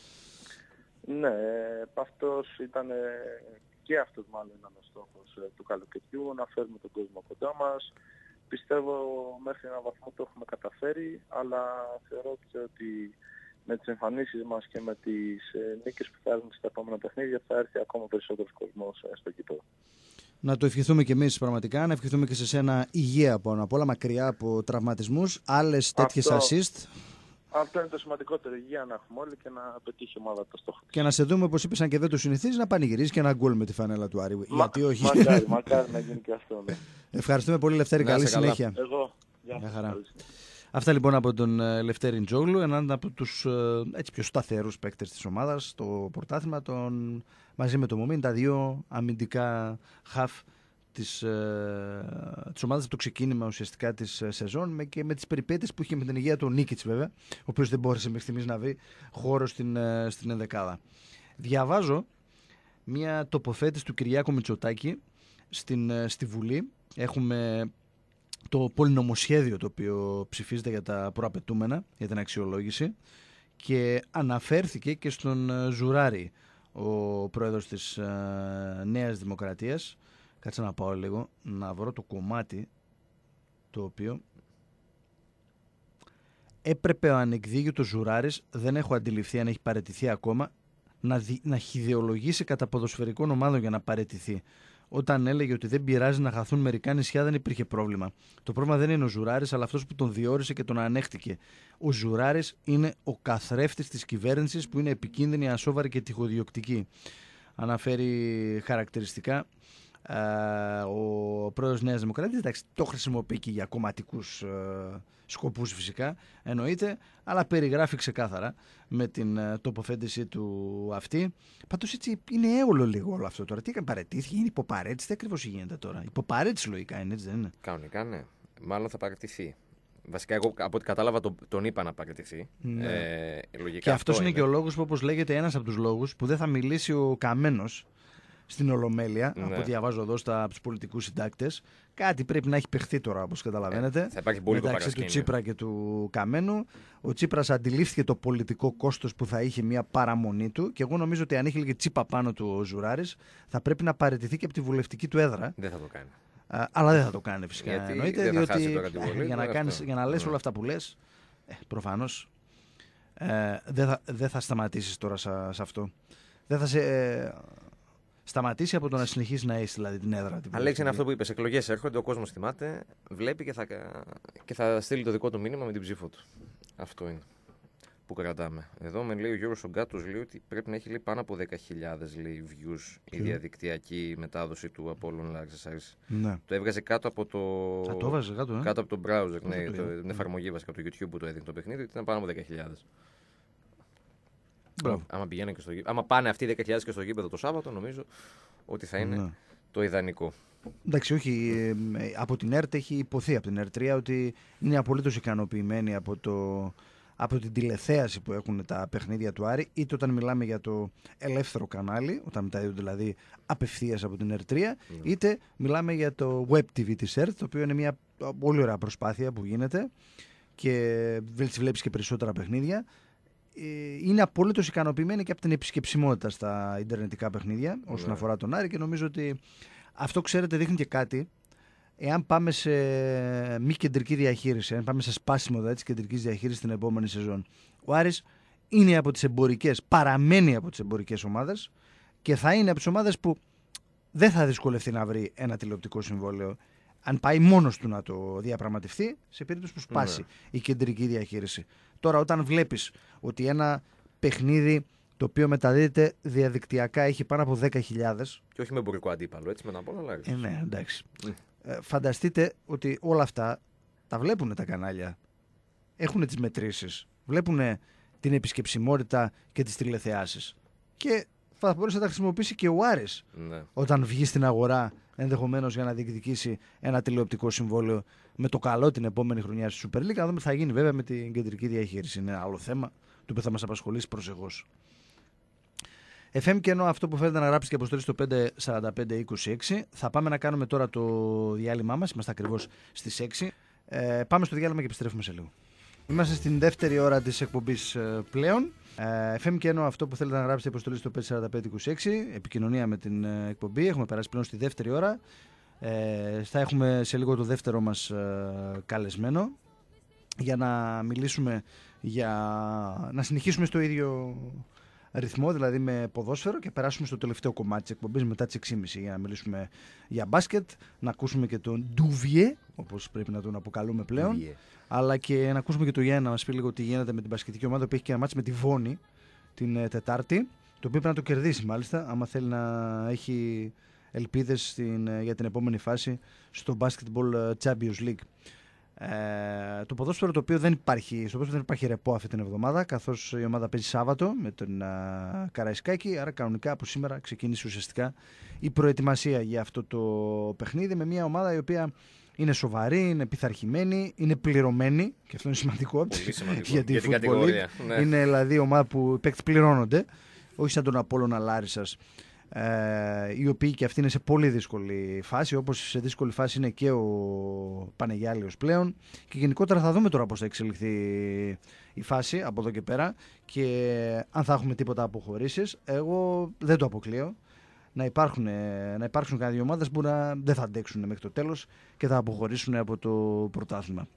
Ναι, αυτός ήταν και αυτός μάλλον ήταν ο στόχος του καλοκαιριού, να φέρουμε τον κόσμο κοντά μας. Πιστεύω μέχρι έναν βαθμό το έχουμε καταφέρει, αλλά θεωρώ ότι με τις εμφανίσεις μας και με τις νίκες που θα έρθουν στα επόμενα παιχνίδια θα έρθει ακόμα περισσότερος κόσμος στο γήπεδο. Να το ευχηθούμε και εμείς πραγματικά, να ευχηθούμε και σε σένα υγεία πάνω απ' όλα, μακριά από τραυματισμούς, άλλες τέτοιες assist. Αυτό είναι το σημαντικότερο, υγεία να έχουμε όλοι και να πετύχει η ομάδα το στόχο. Και να σε δούμε, όπως είπες, αν και δεν το συνηθίζεις, να πανηγυρίζεις και ένα γκολ με τη φανέλα του Άρη. Γιατί όχι. Μακάρι να γίνει και αυτό. Ναι. Ευχαριστούμε πολύ, Λευτέρη. Καλή συνέχεια. Εγώ. Γεια χαρά. Αυτά λοιπόν από τον Λευτέρη Τζόγλου, έναν από τους έτσι πιο σταθερούς παίκτες της ομάδας στο πρωτάθλημα, μαζί με το Μομίν, τα 2 αμυντικά χαφ της ομάδας από το ξεκίνημα ουσιαστικά της σεζόν, και με τις περιπέτειες που είχε με την υγεία του Νίκιτς βέβαια, ο οποίος δεν μπόρεσε μέχρι στιγμής να βρει χώρο στην ενδεκάδα. Διαβάζω μια τοποθέτηση του Κυριάκου Μητσοτάκη στη Βουλή. Έχουμε το πολυνομοσχέδιο το οποίο ψηφίζεται για τα προαπαιτούμενα, για την αξιολόγηση, και αναφέρθηκε και στον Ζουράρη, ο πρόεδρος της Νέας Δημοκρατίας. Κάτσε να πάω λίγο να βρω το κομμάτι το οποίο έπρεπε ο ανεκδίγητος Ζουράρης, δεν έχω αντιληφθεί αν έχει παραιτηθεί ακόμα, να χυδεολογήσει κατά ποδοσφαιρικών ομάδων για να παραιτηθεί. Όταν έλεγε ότι δεν πειράζει να χαθούν μερικά νησιά, δεν υπήρχε πρόβλημα. Το πρόβλημα δεν είναι ο Ζουράρης, αλλά αυτός που τον διόρισε και τον ανέχτηκε. Ο Ζουράρης είναι ο καθρέφτης της κυβέρνησης, που είναι επικίνδυνη, ασόβαρη και τυχοδιοκτική. Αναφέρει χαρακτηριστικά ο πρόεδρος Νέας Δημοκρατίας. Εντάξει, το χρησιμοποιεί και για κομματικούς σκοπούς φυσικά, εννοείται, αλλά περιγράφει ξεκάθαρα με την τοποθέτησή του αυτή. Πάντως έτσι είναι έολο λίγο όλο αυτό τώρα. Τι έκανε, παραιτήθηκε, είναι υποπαρέτηση, τι ακριβώς γίνεται τώρα? Υποπαρέτηση λογικά είναι, έτσι δεν είναι? Κανονικά ναι. Μάλλον θα παραιτηθεί. Βασικά, εγώ από ό,τι κατάλαβα τον είπα να παραιτηθεί. Και αυτός είναι και ο λόγος που, όπως λέγεται, ένας από τους λόγους που δεν θα μιλήσει ο Καμένος στην Ολομέλεια, Ναι. από ό,τι διαβάζω εδώ από τους πολιτικούς συντάκτες. Κάτι πρέπει να έχει παιχθεί τώρα, όπως καταλαβαίνετε. Θα υπάρχει πολύ μεταξύ του Τσίπρα και του Καμένου. Ο Τσίπρας αντιλήφθηκε το πολιτικό κόστος που θα είχε μια παραμονή του και εγώ νομίζω ότι αν είχε λίγη τσίπα πάνω του ο Ζουράρης θα πρέπει να παραιτηθεί και από τη βουλευτική του έδρα. Δεν θα το κάνει. Αλλά δεν θα το κάνει φυσικά. Γιατί εννοείται, δεν θα διότι χάσει τώρα τη βολή, για να λες όλα αυτά που λες, προφανώς δεν θα σταματήσεις τώρα σε αυτό. Δεν θα σε σταματήσει από το να συνεχίσει να έχει δηλαδή την έδρα. Αλέξη, είναι αυτό που είπες. Εκλογές έρχονται, ο κόσμος θυμάται, βλέπει και θα στείλει το δικό του μήνυμα με την ψήφο του. Αυτό είναι που κρατάμε. Εδώ με λέει ο Γιώργος Ογκάτος, λέει ότι πρέπει να έχει λέει, πάνω από 10.000 views η διαδικτυακή μετάδοση του Apollon Exercise. Ναι. Το έβγαζε κάτω από το. Το έβαζε κάτω από το browser, την εφαρμογή βασικά από το YouTube που το έδινε το παιχνίδι, ότι ήταν πάνω από 10.000. Άμα πάνε αυτοί οι 10.000 και στο γήπεδο το Σάββατο, νομίζω ότι θα είναι το ιδανικό. Εντάξει, όχι. Από την ΕΡΤ έχει υποθεί από την ΕΡΤ3 ότι είναι απολύτως ικανοποιημένοι από την τηλεθέαση που έχουν τα παιχνίδια του Άρη, είτε όταν μιλάμε για το ελεύθερο κανάλι, όταν μεταδίδονται δηλαδή απευθείας από την ΕΡΤ3, είτε μιλάμε για το Web TV της ΕΡΤ, το οποίο είναι μια πολύ ωραία προσπάθεια που γίνεται και βλέπεις και περισσότερα παιχνίδια. Είναι απολύτως ικανοποιημένοι και από την επισκεψιμότητα στα ιντερνετικά παιχνίδια όσον αφορά τον Άρη και νομίζω ότι αυτό, ξέρετε, δείχνει και κάτι. Εάν πάμε σε μη κεντρική διαχείριση, αν πάμε σε σπάσιμο δηλαδή της κεντρικής διαχείρισης την επόμενη σεζόν, ο Άρης είναι από τις εμπορικές, παραμένει από τις εμπορικές ομάδες και θα είναι από τις ομάδες που δεν θα δυσκολευτεί να βρει ένα τηλεοπτικό συμβόλαιο αν πάει μόνος του να το διαπραγματευτεί, σε περίπτωση που σπάσει η κεντρική διαχείριση. Τώρα, όταν βλέπεις ότι ένα παιχνίδι το οποίο μεταδίδεται διαδικτυακά έχει πάνω από 10.000. Και όχι με εμπορικό αντίπαλο, έτσι με τα πολλά. Ναι, εντάξει. Φανταστείτε ότι όλα αυτά τα βλέπουν τα κανάλια. Έχουν τις μετρήσεις. Βλέπουν την επισκεψιμότητα και τις τηλεθεάσεις. Και θα μπορούσε να τα χρησιμοποιήσει και ο Άρης όταν βγει στην αγορά, ενδεχομένως για να διεκδικήσει ένα τηλεοπτικό συμβόλαιο με το καλό την επόμενη χρονιά στη Super League. Να δούμε τι θα γίνει βέβαια με την κεντρική διαχείριση. Είναι ένα άλλο θέμα το οποίο θα μας απασχολήσει προσεχώς. FM και ενώ αυτό που φαίνεται να γράψει και αποστολή στο 54526. Θα πάμε να κάνουμε τώρα το διάλειμμά μας. Είμαστε ακριβώς στις 6. Πάμε στο διάλειμμα και επιστρέφουμε σε λίγο. Είμαστε στην δεύτερη ώρα της εκπομπής πλέον. FM και ενώ αυτό που θέλετε να γράψετε αποστολή στο 54526. Επικοινωνία με την εκπομπή. Έχουμε περάσει πλέον στη δεύτερη ώρα. Θα έχουμε σε λίγο το δεύτερο μας καλεσμένο για να μιλήσουμε, να συνεχίσουμε στο ίδιο ρυθμό, δηλαδή με ποδόσφαιρο, και περάσουμε στο τελευταίο κομμάτι της εκπομπής μετά τις 6.30 για να μιλήσουμε για μπάσκετ, να ακούσουμε και τον Ντουβιέ, όπως πρέπει να τον αποκαλούμε πλέον, αλλά και να ακούσουμε και τον Γιάννη να μας πει λίγο τι γίνεται με την μπασκετική ομάδα που έχει και ένα μάτς με τη Βόνη την Τετάρτη, το οποίο πρέπει να το κερδίσει μάλιστα, άμα θέλει να έχει ελπίδες για την επόμενη φάση στο Basketball Champions League. Το ποδόσφαιρο το οποίο δεν υπάρχει ρεπό αυτή την εβδομάδα, καθώς η ομάδα παίζει Σάββατο με τον Καραϊσκάκη, άρα κανονικά από σήμερα ξεκίνησε ουσιαστικά η προετοιμασία για αυτό το παιχνίδι με μια ομάδα η οποία είναι σοβαρή, είναι πειθαρχημένη, είναι πληρωμένη, και αυτό είναι σημαντικό για την κατηγορία. Είναι δηλαδή ομάδα που οι παίκτες πληρώνονται, όχι σαν τον Απόλλωνα Λάρισσας, οι οποίοι και αυτοί είναι σε πολύ δύσκολη φάση, όπως σε δύσκολη φάση είναι και ο Πανεγιάλιος πλέον, και γενικότερα θα δούμε τώρα πώς θα εξελιχθεί η φάση από εδώ και πέρα και αν θα έχουμε τίποτα αποχωρήσεις. Εγώ δεν το αποκλείω να υπάρξουν κάτι ομάδες που δεν θα αντέξουν μέχρι το τέλος και θα αποχωρήσουν από το πρωτάθλημα.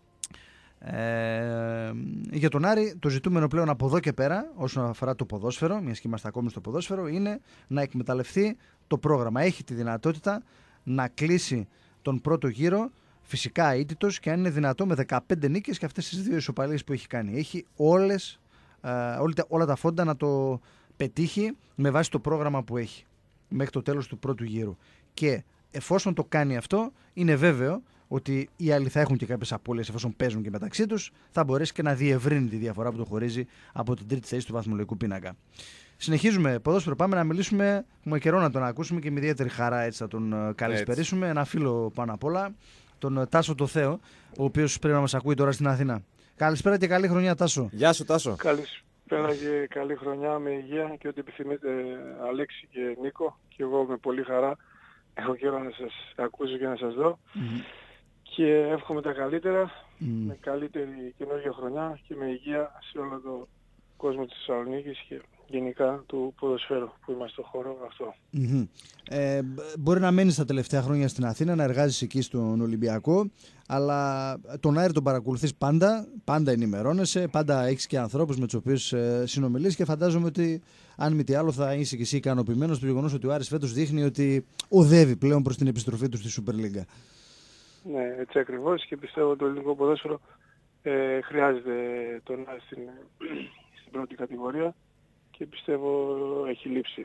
Για τον Άρη το ζητούμενο πλέον από εδώ και πέρα όσον αφορά το ποδόσφαιρο, μιας και είμαστε ακόμη στο ποδόσφαιρο, είναι να εκμεταλλευτεί το πρόγραμμα. Έχει τη δυνατότητα να κλείσει τον πρώτο γύρο φυσικά αίτητος και αν είναι δυνατό με 15 νίκες και αυτές τις δύο ισοπαλίες που έχει κάνει. Έχει όλα τα φόντα να το πετύχει με βάση το πρόγραμμα που έχει μέχρι το τέλος του πρώτου γύρου, και εφόσον το κάνει αυτό είναι βέβαιο ότι οι άλλοι θα έχουν και κάποιες απώλειες εφόσον παίζουν και μεταξύ τους, θα μπορέσει και να διευρύνει τη διαφορά που το χωρίζει από την τρίτη θέση του βαθμολογικού πίνακα. Συνεχίζουμε ποδόσφαιρο, πάμε να μιλήσουμε, έχουμε καιρό να τον ακούσουμε και με ιδιαίτερη χαρά έτσι θα τον καλησπερίσουμε. Ένα φίλο πάνω απ' όλα, τον Τάσο το Θέο, ο οποίος πρέπει να μας ακούει τώρα στην Αθήνα. Καλησπέρα και καλή χρονιά, Τάσο. Γεια σου, Τάσο. Καλησπέρα και καλή χρονιά με υγεία και ό,τι επιθυμείτε, Αλέξη και Νίκο. Και εγώ με πολύ χαρά έχω καιρό να σας ακούσω και να σας δω. Και εύχομαι τα καλύτερα, με καλύτερη καινούργια χρονιά και με υγεία σε όλο τον κόσμο της Θεσσαλονίκης και γενικά του ποδοσφαίρου που είμαστε στο χώρο αυτό. Μπορεί να μένεις τα τελευταία χρόνια στην Αθήνα, να εργάζεσαι εκεί στον Ολυμπιακό, αλλά τον Άρη τον παρακολουθείς πάντα ενημερώνεσαι, πάντα έχεις και ανθρώπους με τους οποίους συνομιλείς και φαντάζομαι ότι αν μη τι άλλο θα είσαι και εσύ ικανοποιημένος στο γεγονός ότι ο Άρης φέτος δείχνει ότι οδεύει πλέον προς την επιστροφή του στη Super League. Ναι, έτσι ακριβώς, και πιστεύω ότι το ελληνικό ποδόσφαιρο χρειάζεται τον Άρη στην πρώτη κατηγορία και πιστεύω έχει λείψει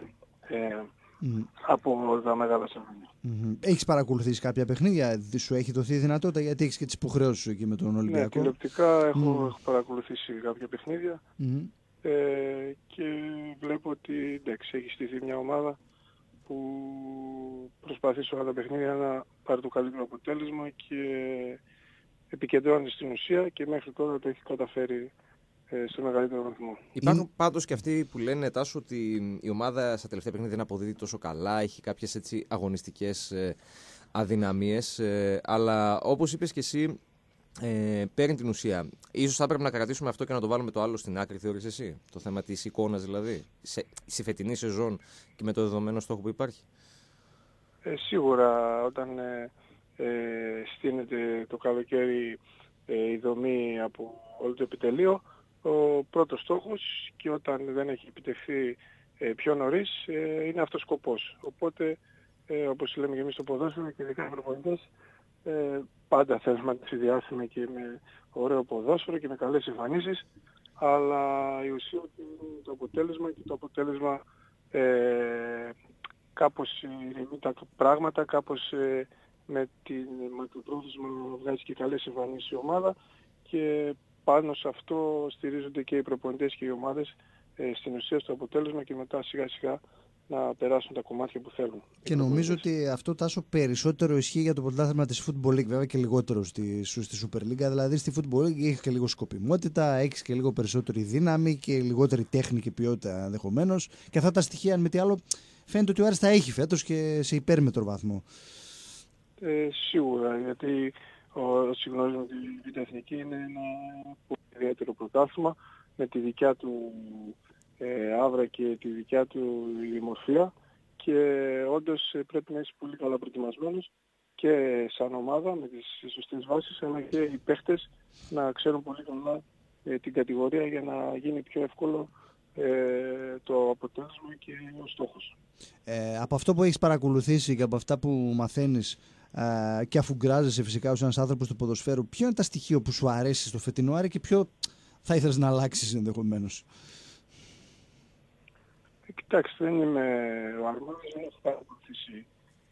από τα μεγάλα σαββάνια. Έχεις παρακολουθήσει κάποια παιχνίδια, σου έχει δοθεί η δυνατότητα, γιατί έχεις και τις υποχρεώσεις σου εκεί με τον Ολυμπιακό? Ναι, τηλεοπτικά έχω παρακολουθήσει κάποια παιχνίδια και βλέπω ότι εντάξει, έχει στηθεί μια ομάδα που προσπαθεί σε όλα τα παιχνίδια να πάρει το καλύτερο αποτέλεσμα και επικεντρώνει στην ουσία και μέχρι τώρα το έχει καταφέρει στο μεγαλύτερο βαθμό. Υπάρχουν πάντως και αυτοί που λένε, Τάσο, ότι η ομάδα στα τελευταία παιχνίδια δεν αποδίδει τόσο καλά, έχει κάποιες έτσι αγωνιστικές αδυναμίες, αλλά όπως είπες και εσύ, παίρνει την ουσία. Ίσως θα έπρεπε να κρατήσουμε αυτό και να το βάλουμε το άλλο στην άκρη, θεωρείς εσύ? Το θέμα της εικόνας δηλαδή, στη φετινή σεζόν και με το δεδομένο στόχο που υπάρχει. Σίγουρα όταν στείνεται το καλοκαίρι η δομή από όλο το επιτελείο, ο πρώτος στόχος, και όταν δεν έχει επιτευχθεί πιο νωρίς, είναι αυτός ο σκοπός. Οπότε, όπως λέμε και εμείς στο ποδόσφαιρο και ειδικά οι προπονητές, πάντα θέλουμε να τις συνδυάσουμε και με ωραίο ποδόσφαιρο και με καλές εμφανίσεις, αλλά η ουσία είναι το αποτέλεσμα, και το αποτέλεσμα κάπως ηρεμεί τα πράγματα, κάπως με το πρόθεσμα να βγάζει και καλές εμφανίσεις η ομάδα, και πάνω σε αυτό στηρίζονται και οι προπονητές και οι ομάδες στην ουσία στο αποτέλεσμα, και μετά σιγά σιγά να περάσουν τα κομμάτια που θέλουν. Και νομίζω ότι αυτό, Τάσο, περισσότερο ισχύει για το πρωτάθλημα της Football League, βέβαια, και λιγότερο στη Super League. Δηλαδή στη Football League έχει και λίγο σκοπιμότητα, έχει και λίγο περισσότερη δύναμη και λιγότερη τέχνη και ποιότητα ενδεχομένως. Και αυτά τα στοιχεία, αν με τι άλλο, φαίνεται ότι ο Άρης τα έχει φέτος και σε υπέρμετρο βαθμό. Σίγουρα, γιατί όσοι γνωρίζουν ότι η Β' Εθνική είναι ένα πολύ ιδιαίτερο πρωτάθλημα με τη δικιά του άβρα και τη δικιά του δημορφία, και όντως πρέπει να είσαι πολύ καλά προετοιμασμένος και σαν ομάδα με τις σωστές βάσεις, αλλά και οι παίχτες να ξέρουν πολύ καλά την κατηγορία για να γίνει πιο εύκολο το αποτέλεσμα και ο στόχος. Από αυτό που έχεις παρακολουθήσει και από αυτά που μαθαίνεις, και αφού γκράζεσαι φυσικά ως ένας άνθρωπος του ποδοσφαίρου, ποιο είναι τα στοιχεία που σου αρέσει στο φετινό Άρη και ποιο θα ήθελες να αλλάξεις ενδεχομένως? Κοιτάξτε, δεν είμαι ο αρμόδιος, δεν έχω παρακολουθήσει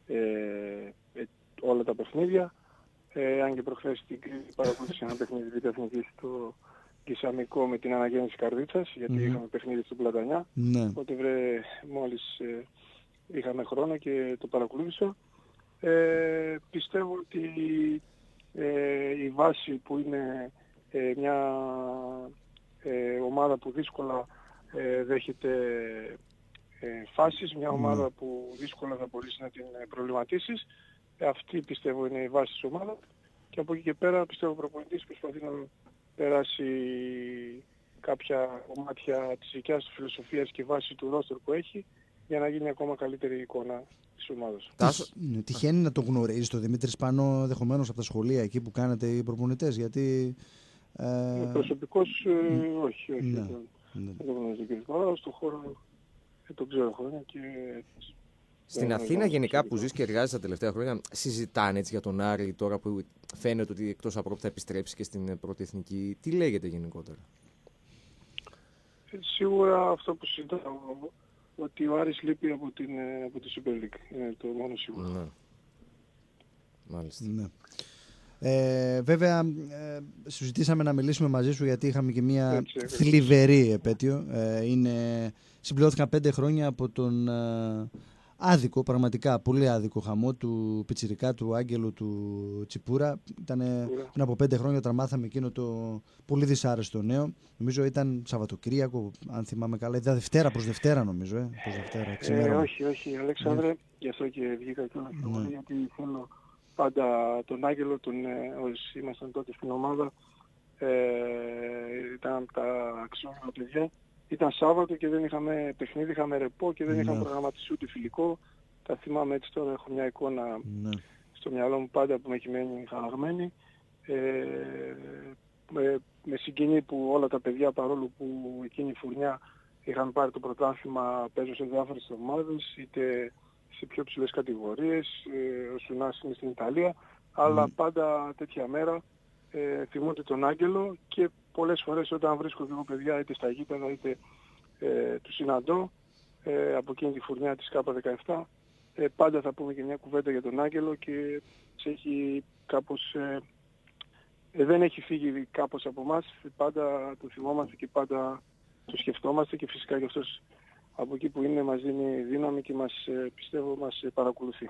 όλα τα παιχνίδια. Αν και προχθές στην Κρήτη παρακολουθήσει ένα παιχνίδι Β' Εθνικής στο Κισαμικό με την αναγέννηση Καρδίτσας, γιατί είχαμε παιχνίδι στην Πλατανιά. Οπότε μόλις είχαμε χρόνο και το παρακολούθησα. Πιστεύω ότι η βάση που είναι μια ομάδα που δύσκολα δέχεται φάσεις, μια ομάδα που δύσκολα θα μπορείς να την προβληματίσεις, αυτή πιστεύω είναι η βάση της ομάδας, και από εκεί και πέρα πιστεύω ο προπονητής προσπαθεί να περάσει κάποια κομμάτια της δικιάς του φιλοσοφίας και βάση του ρόστερ που έχει, για να γίνει ακόμα καλύτερη εικόνα της ομάδας. Τυχαίνει να το γνωρίζεις το Δημήτρη Σπανό ενδεχομένως από τα σχολεία εκεί που κάνετε οι προπονητές? Γιατί προσωπικώς όχι. Δεν το γνωρίζω τον κύριο Σπανό, στον χώρο τον ξέρω χρόνια και... Στην Αθήνα γενικά που ζεις και εργάζεσαι τα τελευταία χρόνια, συζητάνε έτσι για τον Άρη τώρα που φαίνεται ότι εκτός από θα επιστρέψει και στην πρώτη εθνική? Τι λέγεται γενικότερα? Σίγουρα αυτό που συζητάω, ότι ο Άρης λείπει από τη Super League. Είναι το μόνο σίγουρο. Ναι. Μάλιστα. Ναι. Βέβαια, συζητήσαμε να μιλήσουμε μαζί σου γιατί είχαμε και μια θλιβερή επέτειο. Συμπληρώθηκαν 5 χρόνια άδικο, πραγματικά πολύ άδικο χαμό του πιτσιρικά, του Άγγελου, του Τσιπούρα. Ήταν πριν από 5 χρόνια όταν μάθαμε εκείνο το πολύ δυσάρεστο νέο. Νομίζω ήταν Σαββατοκύριακο, αν θυμάμαι καλά. Ήταν Δευτέρα προς Δευτέρα, νομίζω. Προς Δευτέρα, όχι, Αλέξανδρε, γι' αυτό και βγήκα και όλα γιατί θέλω πάντα τον Άγγελο, όσοι ήμασταν τότε στην ομάδα, ήταν τα αξιόλογα παιδιά. Ήταν Σάββατο και δεν είχαμε παιχνίδι, είχαμε ρεπό και δεν είχαμε προγραμματίσει ούτε φιλικό. Τα θυμάμαι έτσι τώρα, έχω μια εικόνα στο μυαλό μου πάντα που με έχει μένει χαραγμένη. Με συγκινεί που όλα τα παιδιά, παρόλο που εκείνη η φουρνιά είχαν πάρει το πρωτάθλημα, παίζουν σε διάφορες ομάδες, είτε σε πιο ψηλές κατηγορίες, ο Σουνάς είναι στην Ιταλία, αλλά πάντα τέτοια μέρα θυμούνται τον Άγγελο και πολλές φορές όταν βρίσκω εγώ παιδιά είτε στα γήπεδα είτε του συναντώ από εκείνη τη φουρνιά της K17, πάντα θα πούμε και μια κουβέντα για τον Άγγελο και έχει κάπως, δεν έχει φύγει κάπως από εμάς, πάντα το θυμόμαστε και πάντα το σκεφτόμαστε και φυσικά και αυτός από εκεί που είναι μας δίνει δύναμη και πιστεύω μας παρακολουθεί.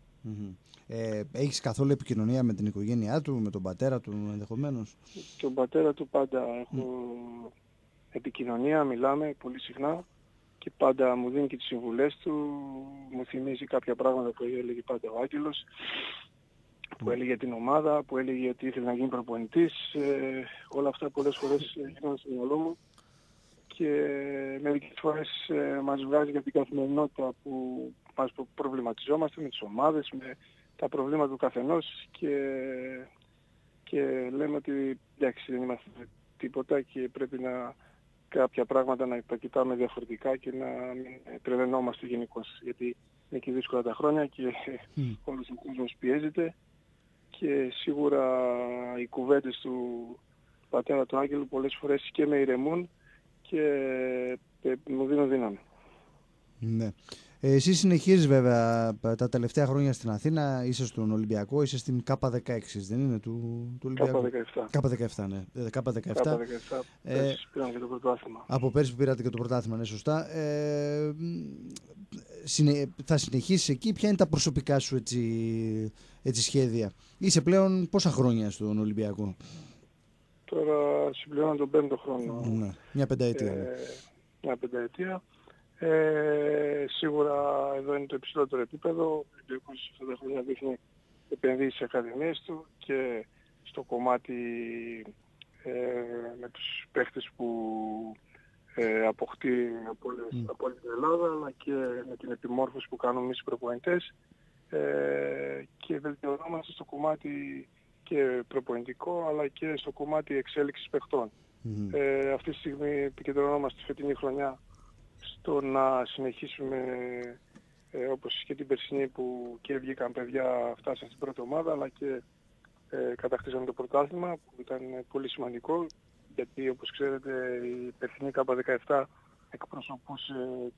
Έχεις καθόλου επικοινωνία με την οικογένειά του, με τον πατέρα του ενδεχομένως? Τον πατέρα του πάντα έχω επικοινωνία, μιλάμε πολύ συχνά και πάντα μου δίνει και τις συμβουλές του, μου θυμίζει κάποια πράγματα που έλεγε πάντα ο Άγγελος, που έλεγε την ομάδα, που έλεγε ότι ήθελε να γίνει προπονητής, όλα αυτά πολλές φορές γίνονται στο μυαλό μου και μερικές φορές μας βγάζει για την καθημερινότητα που μας προβληματιζόμαστε με τις ομάδες, με τα προβλήματα του καθενός και λέμε ότι εντάξει δεν είμαστε τίποτα και πρέπει κάποια πράγματα να τα κοιτάμε διαφορετικά και να μην τρελαινόμαστε γενικώς, γιατί είναι και δύσκολα τα χρόνια και όλος ο κόσμος πιέζεται και σίγουρα οι κουβέντες του πατέρα του Άγγελου πολλές φορές και με ηρεμούν και μου δίνουν δύναμη. Ναι. Εσύ συνεχίζεις βέβαια τα τελευταία χρόνια στην Αθήνα, είσαι στον Ολυμπιακό, είσαι στην K16, δεν είναι του Ολυμπιακού? K17, ναι. K17 πήραν και το πρωτάθλημα. Από πέρσι που πήρατε και το πρωτάθλημα, ναι, σωστά. Θα συνεχίσεις εκεί, ποια είναι τα προσωπικά σου έτσι σχέδια? Είσαι πλέον πόσα χρόνια στον Ολυμπιακό? Τώρα συμπληρώνω τον 5ο χρόνο. Ναι, μια πενταετία. Μια πενταετία. Σίγουρα εδώ είναι το υψηλότερο επίπεδο. Ο Ολυμπιακός αυτά τα χρόνια δείχνει επενδύσει στις ακαδημίες του και στο κομμάτι με τους παίχτες που αποκτεί από όλη την Ελλάδα, αλλά και με την επιμόρφωση που κάνουμε εμείς οι προπονητές και βελτιωνόμαστε στο κομμάτι και προπονητικό αλλά και στο κομμάτι εξέλιξης παιχτών. Αυτή τη στιγμή επικεντρωνόμαστε στη φετινή χρονιά στο να συνεχίσουμε όπως και την περσινή που και βγήκαν παιδιά, φτάσαν στην πρώτη ομάδα αλλά και κατακτήσαμε το πρωτάθλημα που ήταν πολύ σημαντικό γιατί όπως ξέρετε η περσινή K17 εκπροσωπούσε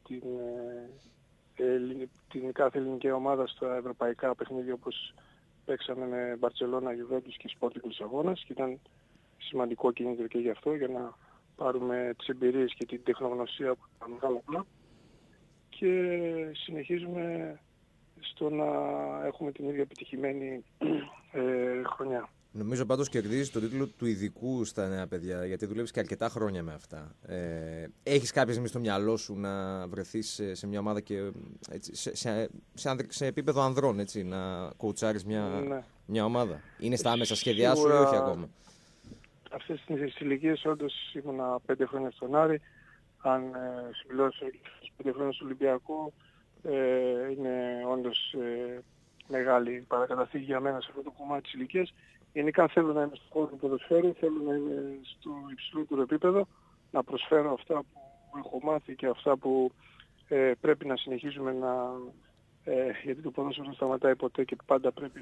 την κάθε ελληνική ομάδα στα ευρωπαϊκά παιχνίδια όπως παίξαμε με Μπαρτσελώνα, Juventus και Sporting Λισαβόνας και ήταν σημαντικό κίνητρο και γι' αυτό για να πάρουμε τις εμπειρίες και την τεχνογνωσία από τα μεγάλα πλά και συνεχίζουμε στο να έχουμε την ίδια επιτυχημένη χρονιά. Νομίζω πάντως κερδίζεις τον τίτλο του ειδικού στα νέα παιδιά, γιατί δουλεύεις και αρκετά χρόνια με αυτά. Έχεις κάποια στιγμή στο μυαλό σου να βρεθείς σε μια ομάδα και έτσι, σε επίπεδο ανδρών, έτσι, να κοουτσάρεις μια ομάδα? Είναι στα άμεσα σχέδιά σου ή όχι ακόμα? Αυτές τις ηλικίες όντως ήμουνα 5 χρόνια στον Άρη. Αν συμπληρώσω 5 χρόνια στο Ολυμπιακό, είναι όντως μεγάλη παρακαταθήκη για μένα σε αυτό το κομμάτι της ηλικίας. Γενικά θέλω να είμαι στον χώρο του ποδοσφαίρου, θέλω να είμαι στο υψηλότερο επίπεδο, να προσφέρω αυτά που έχω μάθει και αυτά που πρέπει να συνεχίζουμε γιατί το ποδόσφαιρο δεν σταματάει ποτέ και πάντα πρέπει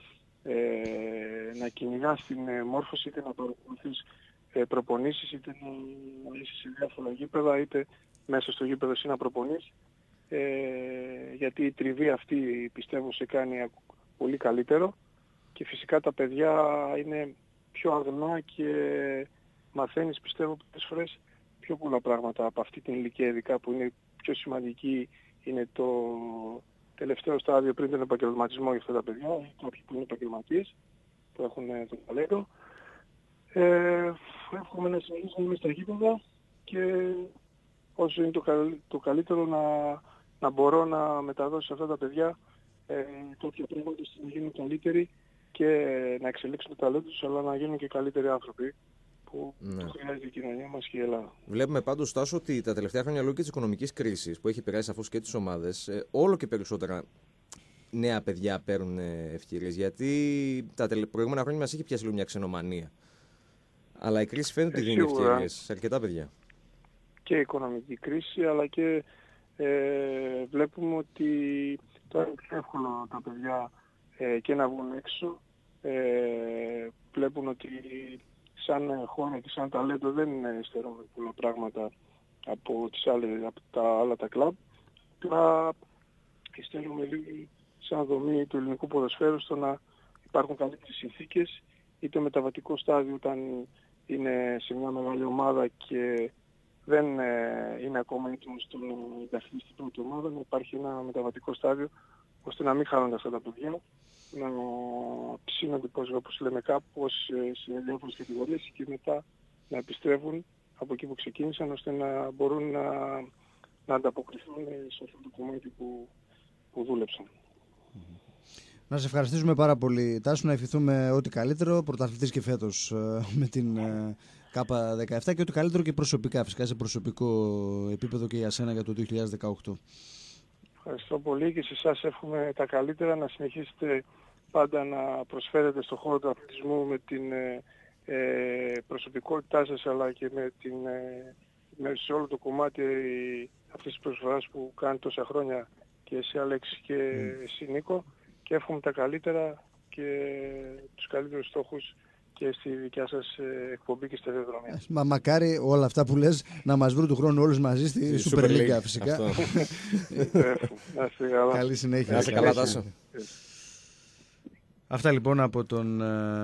να κυνηγάς την μόρφωση, είτε να παρακολουθείς προπονήσεις, είτε να είσαι σε διάφορα γήπεδα, είτε μέσα στο γήπεδο εσύ να προπονείς. Γιατί η τριβή αυτή πιστεύω σε κάνει πολύ καλύτερο και φυσικά τα παιδιά είναι πιο αγνά και μαθαίνεις πιστεύω πολλές φορές πιο πολλά πράγματα από αυτή την ηλικία ειδικά που είναι πιο σημαντική είναι τελευταίο στάδιο πριν τον επαγγελματισμό για αυτά τα παιδιά, κάποιοι που είναι επαγγελματίες, που έχουν το ταλέντο. Εύχομαι να συνεχίσουμε μες στα γήπεδα και όσο είναι το καλύτερο να μπορώ να μεταδώσω σε αυτά τα παιδιά κάποια πράγματα ώστε να γίνουν καλύτεροι και να εξελίξουν το ταλέντο τους, αλλά να γίνουν και καλύτεροι άνθρωποι που χρειάζεται η κοινωνία μας και η Ελλάδα. Βλέπουμε πάντως, Τάσο, ότι τα τελευταία χρόνια λόγω και της οικονομικής κρίσης που έχει επηρεάσει σαφώς και τις ομάδες, όλο και περισσότερα νέα παιδιά παίρνουν ευκαιρίες. Γιατί τα προηγούμενα χρόνια μας είχε πιάσει λίγο μια ξενομανία. Αλλά η κρίση φαίνεται ότι δίνει ευκαιρίες σε αρκετά παιδιά. Και η οικονομική κρίση, αλλά και βλέπουμε ότι τώρα είναι πιο εύκολο τα παιδιά και να βγουν έξω. Βλέπουν ότι σαν χώρα και σαν ταλέντο δεν στερούμε πολλά πράγματα από τα άλλα τα κλαμπ. Απλά στερούμε λίγο σαν δομή του ελληνικού ποδοσφαίρου στο να υπάρχουν καλύτερες συνθήκες, είτε μεταβατικό στάδιο όταν είναι σε μια μεγάλη ομάδα και δεν είναι ακόμα έτοιμος στο να ενταχθεί στην πρώτη ομάδα, να υπάρχει ένα μεταβατικό στάδιο ώστε να μην χάνονται αυτά τα παιδιά, να ψήνονται όπως λέμε κάπως σε διάφορες κατηγορίες και μετά να επιστρέφουν από εκεί που ξεκίνησαν ώστε να μπορούν να ανταποκριθούν σε αυτό το κομμάτι που δούλεψαν. Να σε ευχαριστήσουμε πάρα πολύ, Τάσο, να ευχηθούμε ό,τι καλύτερο, πρωταθλητής και φέτος με την ΚΑΠΑ 17 και ό,τι καλύτερο και προσωπικά, φυσικά σε προσωπικό επίπεδο και για σένα για το 2018. Ευχαριστώ πολύ και σε εσάς εύχομαι τα καλύτερα, να συνεχίσετε πάντα να προσφέρετε στον χώρο του αθλητισμού με την προσωπικότητά σας αλλά και σε όλο το κομμάτι αυτής της προσφοράς που κάνει τόσα χρόνια και εσύ Αλέξη και εσύ Νίκο, και εύχομαι τα καλύτερα και τους καλύτερους στόχους και στη δικιά σας εκπομπή και στη σταδιοδρομία. Μακάρι όλα αυτά που λες να μας βρουν του χρόνου όλους μαζί στη Super League φυσικά. Καλή συνέχεια. Να είσαι καλά, Τάσο. Αυτά λοιπόν από τον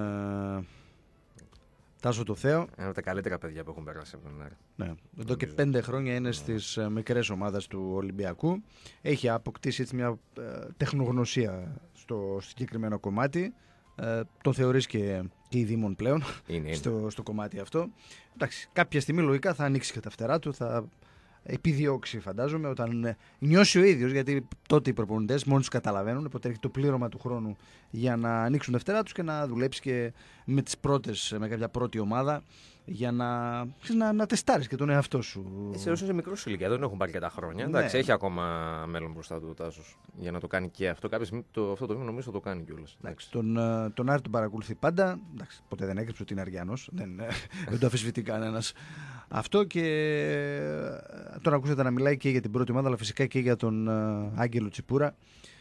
Τάσο το Θέο. Ένα από τα καλύτερα παιδιά που έχουν περάσει από τον Άρη. Ναι. Εδώ και 5 χρόνια είναι στις μικρές ομάδες του Ολυμπιακού. Έχει αποκτήσει έτσι μια τεχνογνωσία στο συγκεκριμένο κομμάτι. Το θεωρείς και η Δήμον πλέον στο κομμάτι αυτό. Εντάξει, κάποια στιγμή λογικά θα ανοίξει και τα φτερά του, θα επιδιώξει φαντάζομαι όταν νιώσει ο ίδιος, γιατί τότε οι προπονητές μόνοι τους καταλαβαίνουν, οπότε έχει το πλήρωμα του χρόνου για να ανοίξουν τα φτερά τους και να δουλέψει και με τις πρώτες, με κάποια πρώτη ομάδα για να τεστάρεις και τον εαυτό σου. Όσο είσαι μικρός ηλικία, δεν έχουν πάρει και τα χρόνια. Ναι. Εντάξει, έχει ακόμα μέλλον μπροστά του ο Τάσος για να το κάνει και αυτό. Κάποια στιγμή αυτό το βήμα νομίζω θα το κάνει κιόλας. Τον Άρη τον παρακολουθεί πάντα. Εντάξει, ποτέ δεν έκρυψε ότι είναι Αριανός. Δεν το αφισβητεί κανένας αυτό, και τον ακούσατε να μιλάει και για την πρώτη ομάδα, αλλά φυσικά και για τον Άγγελο Τσιπούρα,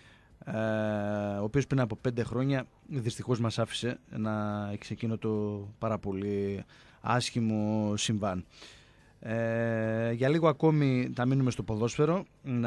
ο οποίος πριν από 5 χρόνια δυστυχώς μας άφησε να ξεκίνω το πάρα πολύ άσχημο συμβάν. Για λίγο ακόμη θα μείνουμε στο ποδόσφαιρο,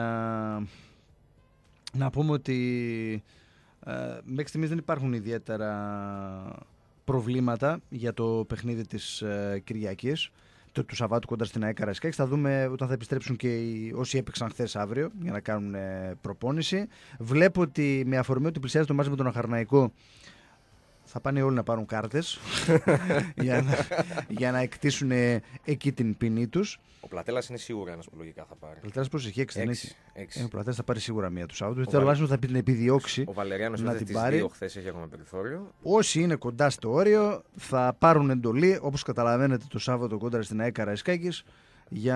να πούμε ότι μέχρι στιγμής δεν υπάρχουν ιδιαίτερα προβλήματα για το παιχνίδι της Κυριακής, του Σαββάτου κοντά στην ΑΕΚ Καραϊσκάκης. Θα δούμε όταν θα επιστρέψουν και όσοι έπαιξαν χθες αύριο για να κάνουν προπόνηση. Βλέπω ότι με αφορμή ότι πλησιάζει το μάτς με τον Αχαρναϊκό θα πάνε όλοι να πάρουν κάρτες για να εκτίσουν εκεί την ποινή τους. Ο Πλατέλας είναι σίγουρα ένας που λογικά θα πάρει. Ο Πλατέλας πώς έχει 6. Ο Πλατέλας θα πάρει σίγουρα μία του Σάββατου. Τουλάχιστον θα την επιδιώξει. Ο Βαλεριάνος είναι στις 2 χθες, έχει ακόμα περιθώριο. Όσοι είναι κοντά στο όριο θα πάρουν εντολή, όπως καταλαβαίνετε, το Σάββατο κόντρα στην ΑΕΚ Καραϊσκάκης για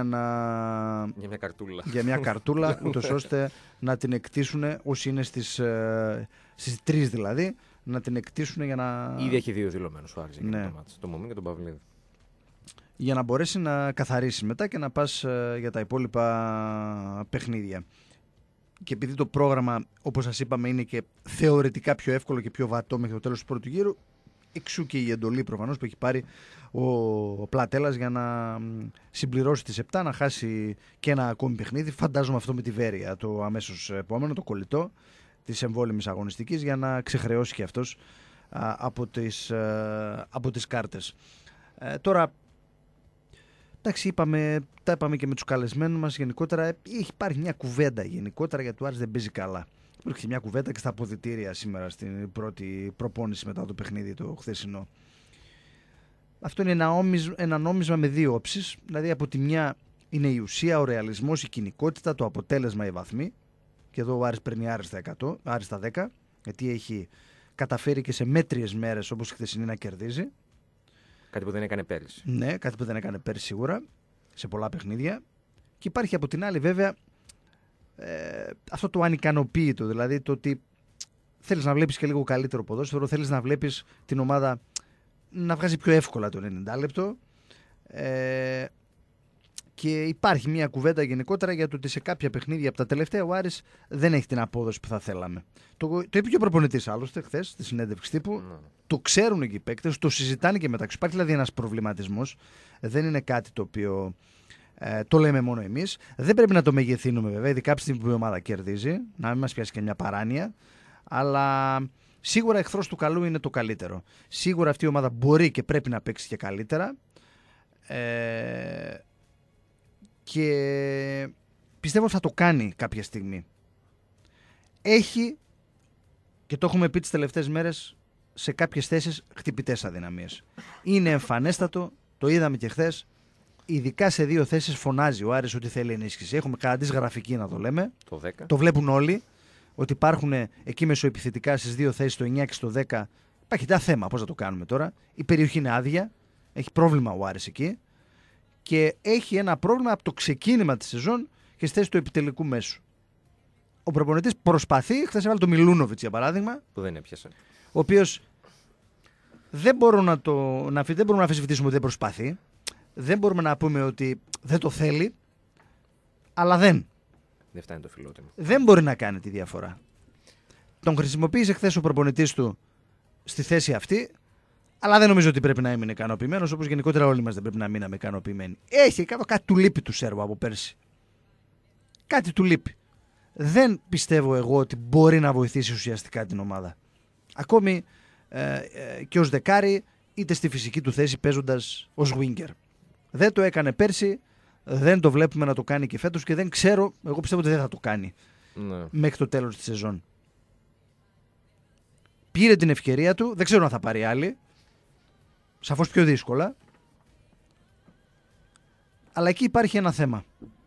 μια καρτούλα ούτως ώστε να την εκτίσουν όσοι είναι στις 3 δηλαδή, να την εκτίσουν για να... Ήδη έχει 2 δηλωμένους ο Άρης, ναι. Το Μωμί και τον Παυλίδη. Για να μπορέσει να καθαρίσει μετά και να πας για τα υπόλοιπα παιχνίδια. Και επειδή το πρόγραμμα, όπως σας είπαμε, είναι και θεωρητικά πιο εύκολο και πιο βατό μέχρι το τέλος του πρώτου γύρου, εξού και η εντολή προφανώς που έχει πάρει ο Πλατέλας για να συμπληρώσει τις 7, να χάσει και ένα ακόμη παιχνίδι. Φαντάζομαι αυτό με τη Βέρεια, το αμέσως επόμενο, το κολλητό της εμβόλυμης αγωνιστικής, για να ξεχρεώσει και αυτός από τις κάρτες. Τώρα, εντάξει, τα είπαμε και με τους καλεσμένους μας. Γενικότερα υπάρχει μια κουβέντα γενικότερα για το Άρης δεν παίζει καλά. Υπήρχε μια κουβέντα και στα αποδυτήρια σήμερα στην πρώτη προπόνηση μετά το παιχνίδι το χθεσινό. Αυτό είναι ένα νόμισμα με δύο όψεις. Δηλαδή από τη μια είναι η ουσία, ο ρεαλισμός, η κοινικότητα, το αποτέλεσμα, οι βαθμοί. Και εδώ ο Άρης παίρνει άριστα 10, γιατί έχει καταφέρει και σε μέτριες μέρες όπως η χθεσινή να κερδίζει. Κάτι που δεν έκανε πέρυσι. Ναι, κάτι που δεν έκανε πέρυσι σίγουρα, σε πολλά παιχνίδια. Και υπάρχει από την άλλη βέβαια αυτό το ανικανοποίητο, δηλαδή το ότι θέλεις να βλέπεις και λίγο καλύτερο ποδόσφαιρο, θέλεις να βλέπεις την ομάδα να βγάζει πιο εύκολα το 90 λεπτό. Και υπάρχει μια κουβέντα γενικότερα για το ότι σε κάποια παιχνίδια από τα τελευταία ο Άρης δεν έχει την απόδοση που θα θέλαμε. Το είπε και ο προπονητής άλλωστε χθες στη συνέντευξη τύπου. Το ξέρουν και οι παίκτες, το συζητάνε και μεταξύ. Υπάρχει δηλαδή ένας προβληματισμός. Δεν είναι κάτι το οποίο το λέμε μόνο εμείς. Δεν πρέπει να το μεγεθύνουμε βέβαια, ειδικά από τη στιγμή που η ομάδα κερδίζει, να μην μας πιάσει και μια παράνοια. Αλλά σίγουρα εχθρός του καλού είναι το καλύτερο. Σίγουρα αυτή η ομάδα μπορεί και πρέπει να παίξει και καλύτερα. Και πιστεύω θα το κάνει κάποια στιγμή. Έχει, και το έχουμε πει τις τελευταίες μέρες, σε κάποιες θέσεις χτυπητές αδυναμίες. Είναι εμφανέστατο, το είδαμε και χθες, ειδικά σε δύο θέσεις φωνάζει ο Άρης ότι θέλει ενίσχυση. Έχουμε καταντήσει γραφική να το λέμε. Το 10. Το βλέπουν όλοι, ότι υπάρχουν εκεί μεσοεπιθετικά στις δύο θέσεις, το 9 και στο 10. Υπάρχει ένα θέμα, πώς θα το κάνουμε τώρα. Η περιοχή είναι άδεια, έχει πρόβλημα ο Άρης εκεί. Και έχει ένα πρόβλημα από το ξεκίνημα της σεζόν και στη θέση του επιτελικού μέσου. Ο προπονητής προσπαθεί, χθες έβαλε το Μιλούνοβιτς για παράδειγμα, Που δεν έπιασε. ο οποίος δεν μπορούμε να αμφισβητήσουμε ότι δεν προσπαθεί, δεν μπορούμε να πούμε ότι δεν το θέλει, αλλά δεν φτάνει το φιλότιμο. Δεν μπορεί να κάνει τη διαφορά. Τον χρησιμοποίησε χθες ο προπονητής του στη θέση αυτή, αλλά δεν νομίζω ότι πρέπει να έμεινε ικανοποιημένος, όπως γενικότερα όλοι μας δεν πρέπει να μείναμε ικανοποιημένοι. Έχει κάτι του λείπει του Σέρβου από πέρσι. Κάτι του λείπει. Δεν πιστεύω εγώ ότι μπορεί να βοηθήσει ουσιαστικά την ομάδα. Ακόμη και ως δεκάρι, είτε στη φυσική του θέση παίζοντας ως winger. Δεν το έκανε πέρσι, δεν το βλέπουμε να το κάνει και φέτος και δεν ξέρω, εγώ πιστεύω ότι δεν θα το κάνει μέχρι το τέλος της σεζόν. Πήρε την ευκαιρία του, δεν ξέρω αν θα πάρει άλλη. Σαφώς πιο δύσκολα. Αλλά εκεί υπάρχει ένα θέμα.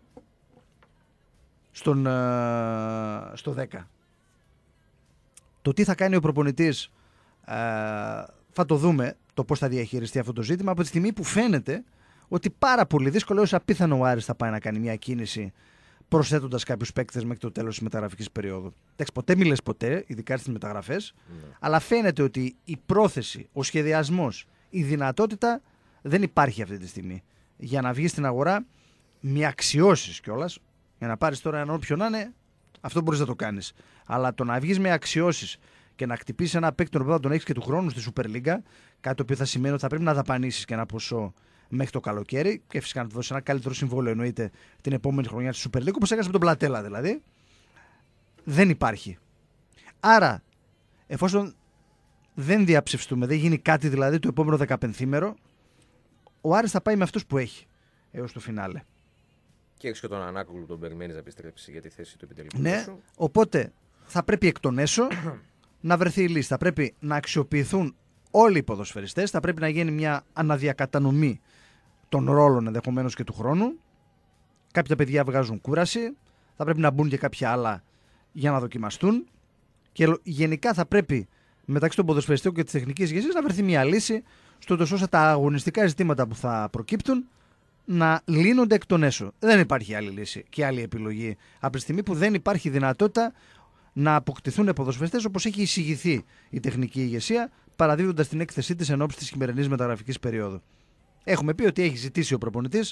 Στο 10. Το τι θα κάνει ο προπονητής θα το δούμε, το πώς θα διαχειριστεί αυτό το ζήτημα, από τη στιγμή που φαίνεται ότι πάρα πολύ δύσκολο, έως απίθανο ο Άρης θα πάει να κάνει μια κίνηση προσθέτοντας κάποιους παίκτες μέχρι το τέλος της μεταγραφικής περίοδου. Εντάξει, ποτέ μη λες ποτέ, ειδικά στις μεταγραφές, αλλά φαίνεται ότι η πρόθεση, ο σχεδιασμός, η δυνατότητα δεν υπάρχει αυτή τη στιγμή. Για να βγεις στην αγορά με αξιώσεις κιόλας, για να πάρεις τώρα έναν όποιον να είναι, αυτό μπορείς να το κάνεις. Αλλά το να βγεις με αξιώσεις και να χτυπήσεις ένα παίκτη τον οποίο θα τον έχεις και του χρόνου στη Super League, κάτι το οποίο θα σημαίνει ότι θα πρέπει να δαπανίσεις και ένα ποσό μέχρι το καλοκαίρι και φυσικά να του δώσεις ένα καλύτερο συμβόλαιο εννοείται την επόμενη χρονιά στη Super League, όπως έκανες με τον Πλατέλα δηλαδή. Δεν υπάρχει. Άρα, εφόσον δεν διαψευστούμε, δεν γίνει κάτι δηλαδή το επόμενο 15ήμερο, ο Άρης θα πάει με αυτούς που έχει έως το φινάλε. Και έχεις και τον Ανάκογλου, τον περιμένεις να επιστρέψει για τη θέση του επιτελικού. Ναι, οπότε θα πρέπει εκ των έσω να βρεθεί η λύση. Θα πρέπει να αξιοποιηθούν όλοι οι ποδοσφαιριστές, θα πρέπει να γίνει μια αναδιακατανομή των ρόλων ενδεχομένως και του χρόνου. Κάποια παιδιά βγάζουν κούραση, θα πρέπει να μπουν και κάποια άλλα για να δοκιμαστούν και γενικά θα πρέπει μεταξύ των ποδοσφαιριστών και της τεχνικής ηγεσίας να βρεθεί μια λύση στο ώστε τα αγωνιστικά ζητήματα που θα προκύπτουν να λύνονται εκ των έσω. Δεν υπάρχει άλλη λύση και άλλη επιλογή από τη στιγμή που δεν υπάρχει δυνατότητα να αποκτηθούν ποδοσφαιριστές όπως έχει εισηγηθεί η τεχνική ηγεσία, παραδίδοντας την έκθεσή της εν ώψη της χειμερινής μεταγραφικής περίοδου. Έχουμε πει ότι έχει ζητήσει ο προπονητής.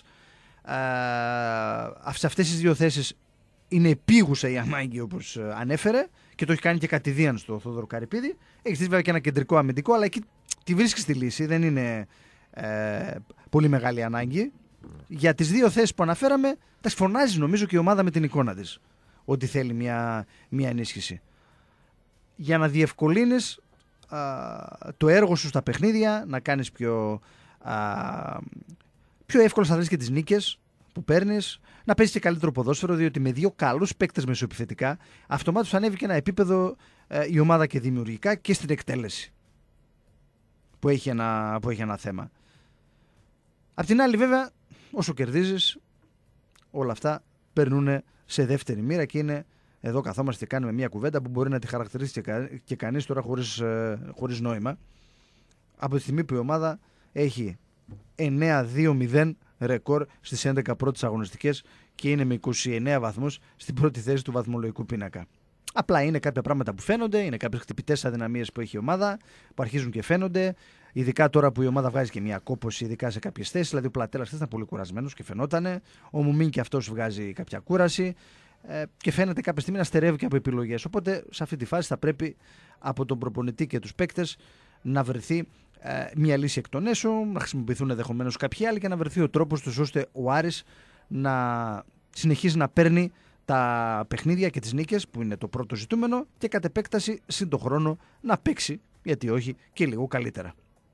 Σε αυτές τις δύο θέσεις είναι επίγουσα η ανάγκη όπως ανέφερε και το έχει κάνει και κατηδίαν στο Θόδωρο Καρυπίδη. Έχει ζητήσει βέβαια και ένα κεντρικό αμυντικό, αλλά εκεί τη βρίσκει στη λύση. Δεν είναι πολύ μεγάλη ανάγκη. Για τις δύο θέσεις που αναφέραμε, τα φωνάζει νομίζω και η ομάδα με την εικόνα της ότι θέλει μια ενίσχυση. Για να διευκολύνεις το έργο σου στα παιχνίδια, να κάνεις πιο εύκολα θα βρεις και τις νίκες, που παίρνεις, να παίζεις και καλύτερο ποδόσφαιρο, διότι με 2 καλούς παίκτες μεσοεπιθετικά αυτομάτως ανέβηκε ένα επίπεδο η ομάδα και δημιουργικά και στην εκτέλεση που έχει ένα θέμα. Απ' την άλλη βέβαια, όσο κερδίζεις, όλα αυτά περνούν σε δεύτερη μοίρα και είναι εδώ καθόμαστε και κάνουμε μια κουβέντα που μπορεί να τη χαρακτηρίσει και κανείς τώρα χωρίς νόημα. Από τη στιγμή που η ομάδα έχει 9-2-0 ρεκόρ στις 11 πρώτες αγωνιστικές και είναι με 29 βαθμούς στην πρώτη θέση του βαθμολογικού πίνακα. Απλά είναι κάποια πράγματα που φαίνονται, είναι κάποιες χτυπητές αδυναμίες που έχει η ομάδα, που αρχίζουν και φαίνονται. Ειδικά τώρα που η ομάδα βγάζει και μια κόπωση, ειδικά σε κάποιες θέσεις. Δηλαδή ο Πλατέλας ήταν πολύ κουρασμένος και φαινότανε. Ο Μουμίν και αυτός βγάζει κάποια κούραση. Και φαίνεται κάποια στιγμή να στερεύει και από επιλογές. Οπότε σε αυτή τη φάση θα πρέπει από τον προπονητή και τους παίκτες να βρεθεί μια λύση εκ των έσω, να χρησιμοποιηθούν ενδεχομένως κάποιοι άλλοι και να βρεθεί ο τρόπος τους ώστε ο Άρης να συνεχίζει να παίρνει τα παιχνίδια και τις νίκες που είναι το πρώτο ζητούμενο και κατ' επέκταση συν το χρόνο να παίξει, γιατί όχι, και λίγο καλύτερα.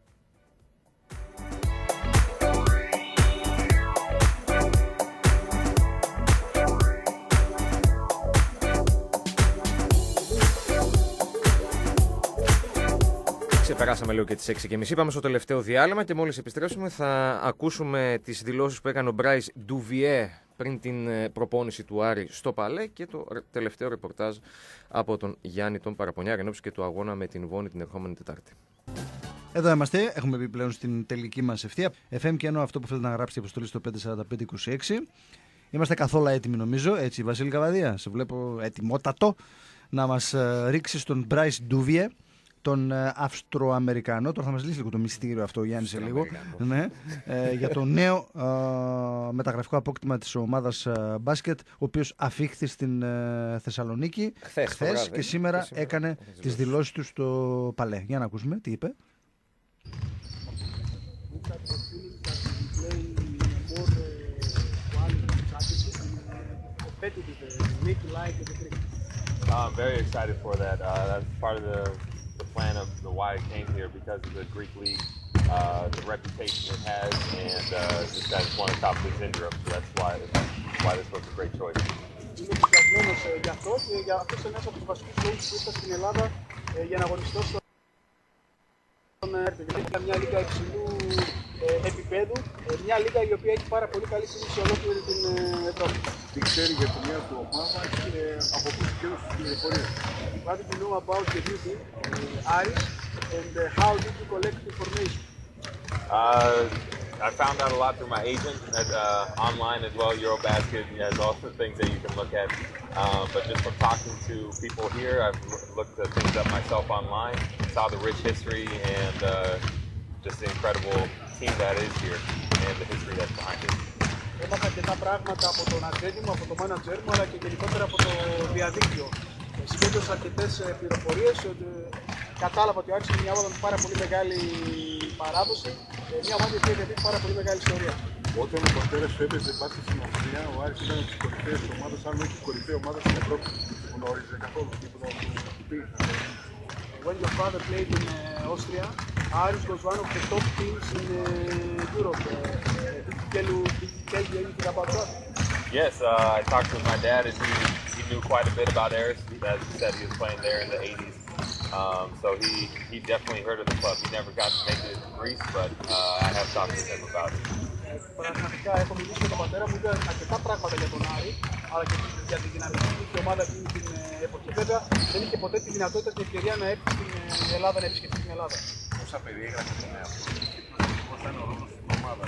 Ξεπεράσαμε λίγο και τις 6:30. Πάμε στο τελευταίο διάλειμμα και μόλις επιστρέψουμε θα ακούσουμε τις δηλώσεις που έκανε ο Μπράις Ντουβιέ πριν την προπόνηση του Άρη στο Παλέ και το τελευταίο ρεπορτάζ από τον Γιάννη τον Παραπονιάρη ενόψει και του αγώνα με την Βόνη την ερχόμενη Τετάρτη. Εδώ είμαστε, έχουμε μπει πλέον στην τελική μας ευθεία. FM και ενώ αυτό που θέλετε να γράψετε αποστολή στο 54526. Είμαστε καθόλου έτοιμοι νομίζω, έτσι Βασίλη Καβαδία, σε βλέπω ετοιμότατο να μας ρίξει στον Μπράις Ντουβιέ, τον Αυστροαμερικανό. Τώρα θα μας λύσει λίγο το μυστήριο αυτό, Γιάννη, σε λίγο. Ναι, για το νέο μεταγραφικό απόκτημα της ομάδας μπάσκετ, ο οποίος αφήχθη στην Θεσσαλονίκη χθες και σήμερα έκανε τις δηλώσεις του στο Παλέ. Για να ακούσουμε τι είπε. I'm very excited for that. That's part of the plan of why I came here, because of the Greek league, the reputation it has, and just I just want to top this interim. So that's why this was a great choice. Είμαι ενθουσιασμένος γι' αυτό και για αυτός είναι ένας από τους βασικούς λόγους που ήρθα στην Ελλάδα για να αγωνιστώ στον Έρθει. Είναι μια λίγα υψηλού επίπεδου, μια λίγα η οποία έχει πάρα πολύ καλή σύγκριση σε ολόκληρη την Ευρώπη. Τι ξέρει για τη νέα του ομάδα και από πού συγκέντρωσε τις πληροφορίες. What did you know about the new team, Aris, and how did you collect information? I found out a lot through my agent online as well. Eurobasket has also things that you can look at. But just from talking to people here, I've looked at things up myself online, saw the rich history and just the incredible team that is here and the history that's behind it. Έμαθα αρκετά πράγματα από τον ατζέντη μου, από το manager μου, αλλά και γενικότερα από το διαδίκτυο. Συγκέντρωσα αρκετές πληροφορίες, κατάλαβα ότι ο Άρης είναι μια ομάδα με πάρα πολύ μεγάλη παράδοση, μια ομάδα που έχει πάρα πολύ μεγάλη ιστορία. Όταν ο πατέρας σου έπαιζε μπάσκετ στην Αυστρία, ο Άρης ήταν από τις κορυφαίες ομάδες, αν όχι η κορυφαία ομάδα στην Ευρώπη. Γνώριζε καθόλου τίποτα του πήγε. When your father played in Austria, Aris was one of the top teams in Europe. Did he tell you anything about that? Yes, I talked with my dad and he knew quite a bit about Aris. As he said, he was playing there in the 80s. So he definitely heard of the club. He never got to make it in Greece, but I have talked with him about it. Πραγματικά έχω μιλήσει με τον πατέρα μου, είπε αρκετά πράγματα για τον Άρη, αλλά και για τη δυναμική που είχε η ομάδα εκείνη την εποχή. Βέβαια δεν είχε ποτέ τη δυνατότητα και την ευκαιρία να έρθει στην Ελλάδα, να επισκεφτεί την Ελλάδα. Πόσα περιέγραψε τον εαυτό του και πώς ήταν ο ρόλος στην ομάδα.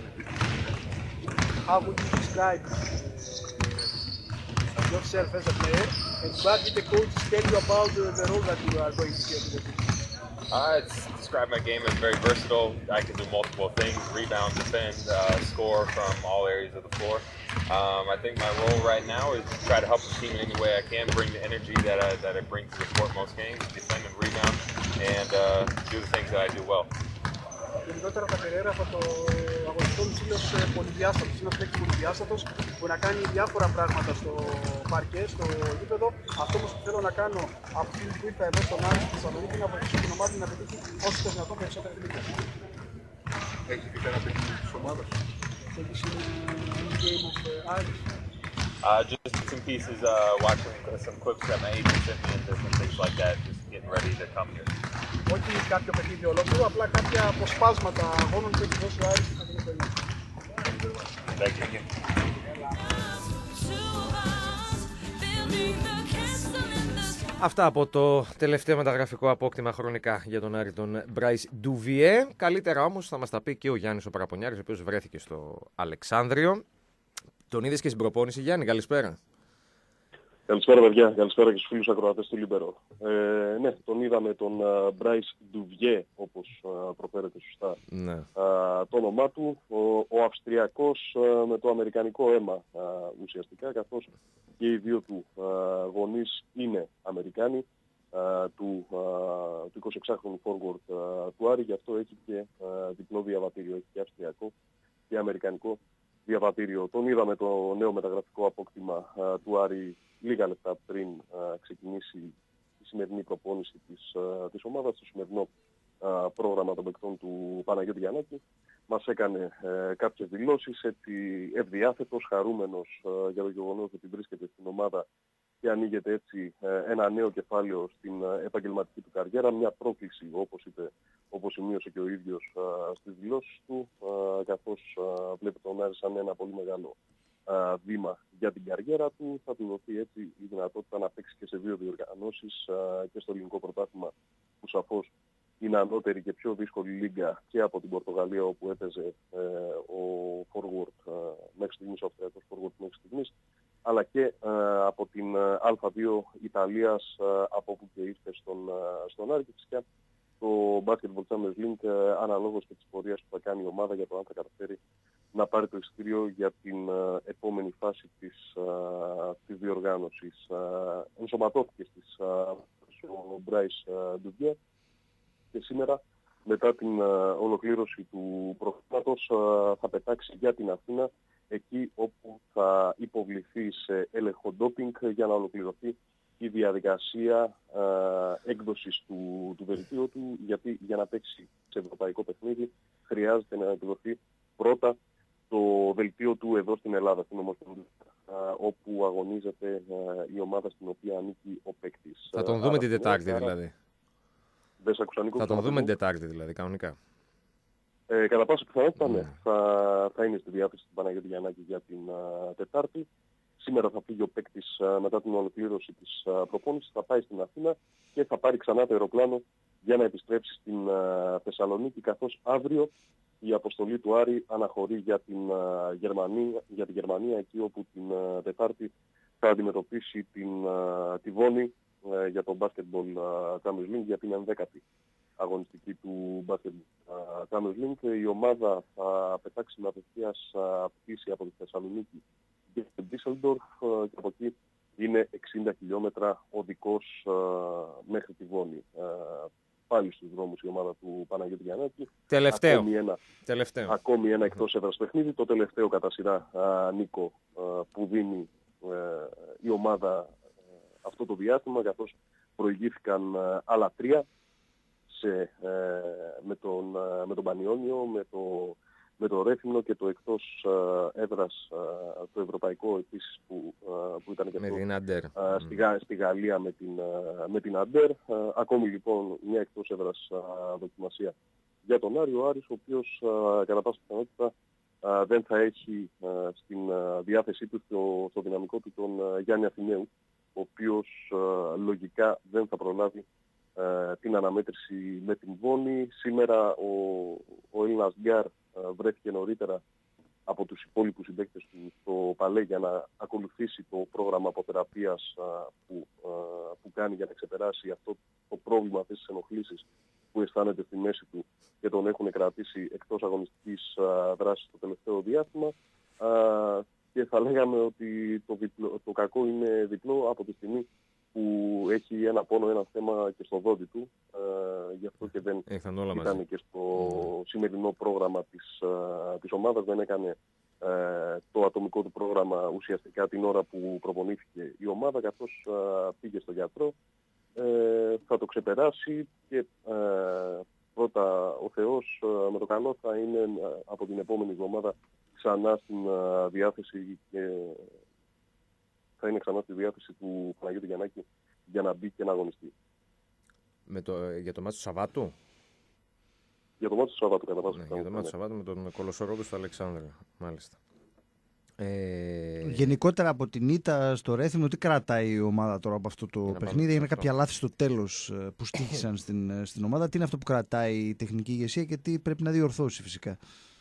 How would you describe yourself as a player, and what did the coaches tell you about the role that you are going to get in the team? Describe my game as very versatile. I can do multiple things: rebound, defend, score from all areas of the floor. I think my role right now is to try to help the team in any way I can, bring the energy that I bring to the court most games, defend and rebound, and do the things that I do well. Γενικότερα τα περιέγραφα το αγωνιστικό μου σύλλος πολυδιάστατος. Είναι ένας παίκτης πολυδιάστατος που να κάνει διάφορα πράγματα στο παρκέ, στο γήπεδο. Αυτό όμως που θέλω να κάνω από τη στιγμή που ήρθα εδώ στον Άρη στη Θεσσαλονίκη είναι να βοηθήσω την ομάδα να πετύχει όσο το δυνατόν περισσότερες νίκες. Έχει δει κανένα παιχνίδι της ομάδας? this game of Aris? Just bits and pieces, watching some clips that my agent sent me and different things like that, just getting ready to come here. Όχι κάποιο παιχνίδι ολόκληρο, απλά κάποια αποσπάσματα αγώνων που έχει δώσει ο Άρης στην Αθήνα Premier. Thank you. Αυτά από το τελευταίο μεταγραφικό απόκτημα χρονικά για τον Άρη, τον Μπράις Ντουβιέ. Καλύτερα όμως θα μας τα πει και ο Γιάννης ο Παραπονιάρης, ο οποίος βρέθηκε στο Αλεξάνδριο. Τον είδες και στην προπόνηση, Γιάννη, καλησπέρα. Καλησπέρα, παιδιά. Καλησπέρα και στους φίλους ακροατές του Λίμπερο. Ναι, τον είδαμε τον Μπράις Ντουβιέ, όπως προφέρεται σωστά το όνομά του. Ο Αυστριακός με το αμερικανικό αίμα ουσιαστικά, καθώς και οι δύο του γονείς είναι Αμερικάνοι, του 26χρονου forward του Άρη, γι' αυτό έχει και διπλό διαβατήριο, έχει και αυστριακό και αμερικανικό διαβατήριο. Τον είδαμε το νέο μεταγραφικό απόκτημα του Άρη λίγα λεπτά πριν ξεκινήσει η σημερινή προπόνηση της ομάδας, το σημερινό πρόγραμμα των παικτών του Παναγιώτη Γιαννάκη. Μας έκανε κάποιες δηλώσεις, έτσι ευδιάθετος, χαρούμενος για το γεγονός ότι βρίσκεται στην ομάδα και ανοίγεται έτσι ένα νέο κεφάλαιο στην επαγγελματική του καριέρα, μια πρόκληση, όπως σημείωσε και ο ίδιος στις δηλώσεις του, καθώς βλέπει τον Άρη σαν ένα πολύ μεγάλο βήμα για την καριέρα του. Θα του δοθεί έτσι η δυνατότητα να παίξει και σε δύο διοργανώσεις, και στο ελληνικό πρωτάθλημα, που σαφώς είναι ανώτερη και πιο δύσκολη λίγκα, και από την Πορτογαλία, όπου έπαιζε ο forward μέχρι στιγμής, ο Αυστριακός forward μέχρι στιγμής, αλλά και από την Α2 Ιταλίας, από όπου και ήρθε στον Άρη, και φυσικά το Basketball Champions League, αναλόγως και της πορείας που θα κάνει η ομάδα, για το αν θα καταφέρει να πάρει το εισιτήριο για την επόμενη φάση της διοργάνωσης. Ενσωματώθηκε ο Μπράις Ντουβιέ και σήμερα, μετά την ολοκλήρωση του προγράμματος, θα πετάξει για την Αθήνα, εκεί όπου θα υποβληθεί σε έλεγχο ντόπινγκ για να ολοκληρωθεί η διαδικασία έκδοσης του δελτίου του, γιατί για να παίξει σε ευρωπαϊκό παιχνίδι χρειάζεται να εκδοθεί πρώτα το δελτίο του εδώ στην Ελλάδα, στην Ομοσπονδία, όπου αγωνίζεται η ομάδα στην οποία ανήκει ο παίκτης. Θα τον δούμε την Τετάρτη δηλαδή. Δεν σ' άκουσα, Νίκο. Θα τον δούμε την Τετάρτη δηλαδή, κανονικά. Κατά πάσα πιθανότητα, ναι. Θα είναι στη διάθεση του Παναγιώτη Γιαννάκη για την Τετάρτη. Σήμερα θα φύγει ο παίκτης μετά την ολοκλήρωση της προπόνησης, θα πάει στην Αθήνα και θα πάρει ξανά το αεροπλάνο για να επιστρέψει στην Θεσσαλονίκη, καθώς αύριο η αποστολή του Άρη αναχωρεί για την Γερμανία, εκεί όπου την Τετάρτη θα αντιμετωπίσει τη Βόνη για το Basketball Champions League, για την 11η αγωνιστική του Basketball Champions League. Η ομάδα θα πετάξει με απευθείας πτήση από τη Θεσσαλονίκη και την Düsseldorf, και από εκεί είναι 60 χιλιόμετρα οδικός μέχρι τη Βόνη. Πάλι στους δρόμους η ομάδα του Παναγιώτη Γιαννάκη. Ακόμη ένα εκτός έδρας παιχνίδι. Το τελευταίο κατά σειρά, Νίκο, που δίνει η ομάδα αυτό το διάστημα, καθώς προηγήθηκαν άλλα τρία με τον Πανιόνιο, με το Ρέθυμνο και το εκτός έδρας το ευρωπαϊκό επίσης που ήταν και αυτό στη Γαλλία με την Αντέρ. Ακόμη λοιπόν μια εκτός έδρας δοκιμασία για τον Άρη. Ο Άρης, ο οποίος κατά πάσα πιθανότητα δεν θα έχει στην διάθεσή του στο δυναμικό του τον Γιάννη Αθηναίου, ο οποίος λογικά δεν θα προλάβει την αναμέτρηση με την Βόνη. Σήμερα ο Έλληνας Γκάρ βρέθηκε νωρίτερα από τους υπόλοιπους συμπαίκτες του στο Παλέ για να ακολουθήσει το πρόγραμμα αποθεραπείας που κάνει για να ξεπεράσει αυτό το πρόβλημα, αυτές τις ενοχλήσεις που αισθάνεται στη μέση του και τον έχουν κρατήσει εκτός αγωνιστικής δράσης το τελευταίο διάστημα. Και θα λέγαμε ότι το κακό είναι διπλό από τη στιγμή που έχει ένα πόνο, ένα θέμα και στο δόντι του. Γι' αυτό και δεν ήταν και στο σημερινό πρόγραμμα της ομάδας. Δεν έκανε το ατομικό του πρόγραμμα ουσιαστικά την ώρα που προπονήθηκε η ομάδα, καθώς πήγε στο γιατρό. Θα το ξεπεράσει και πρώτα ο Θεός με το καλό θα είναι από την επόμενη εβδομάδα ξανά στην διάθεση θα είναι ξανά στη διάθεση του Παναγιώτη Γιαννάκη για να μπει και να αγωνιστεί. Για το μάτι του Σαββάτου. Για το μάτι του Σαββάτου, κατά πάσα πιθανότητα. Για το μάτι του Σαββάτου με τον Κολοσσορόδου στο Αλεξάνδρεια, μάλιστα. Γενικότερα από την ήττα στο Ρέθυμνο, τι κρατάει η ομάδα τώρα από αυτό το παιχνίδι? Είναι κάποια λάθη στο τέλος που στοίχησαν στην ομάδα? Τι είναι αυτό που κρατάει η τεχνική ηγεσία και τι πρέπει να διορθώσει φυσικά?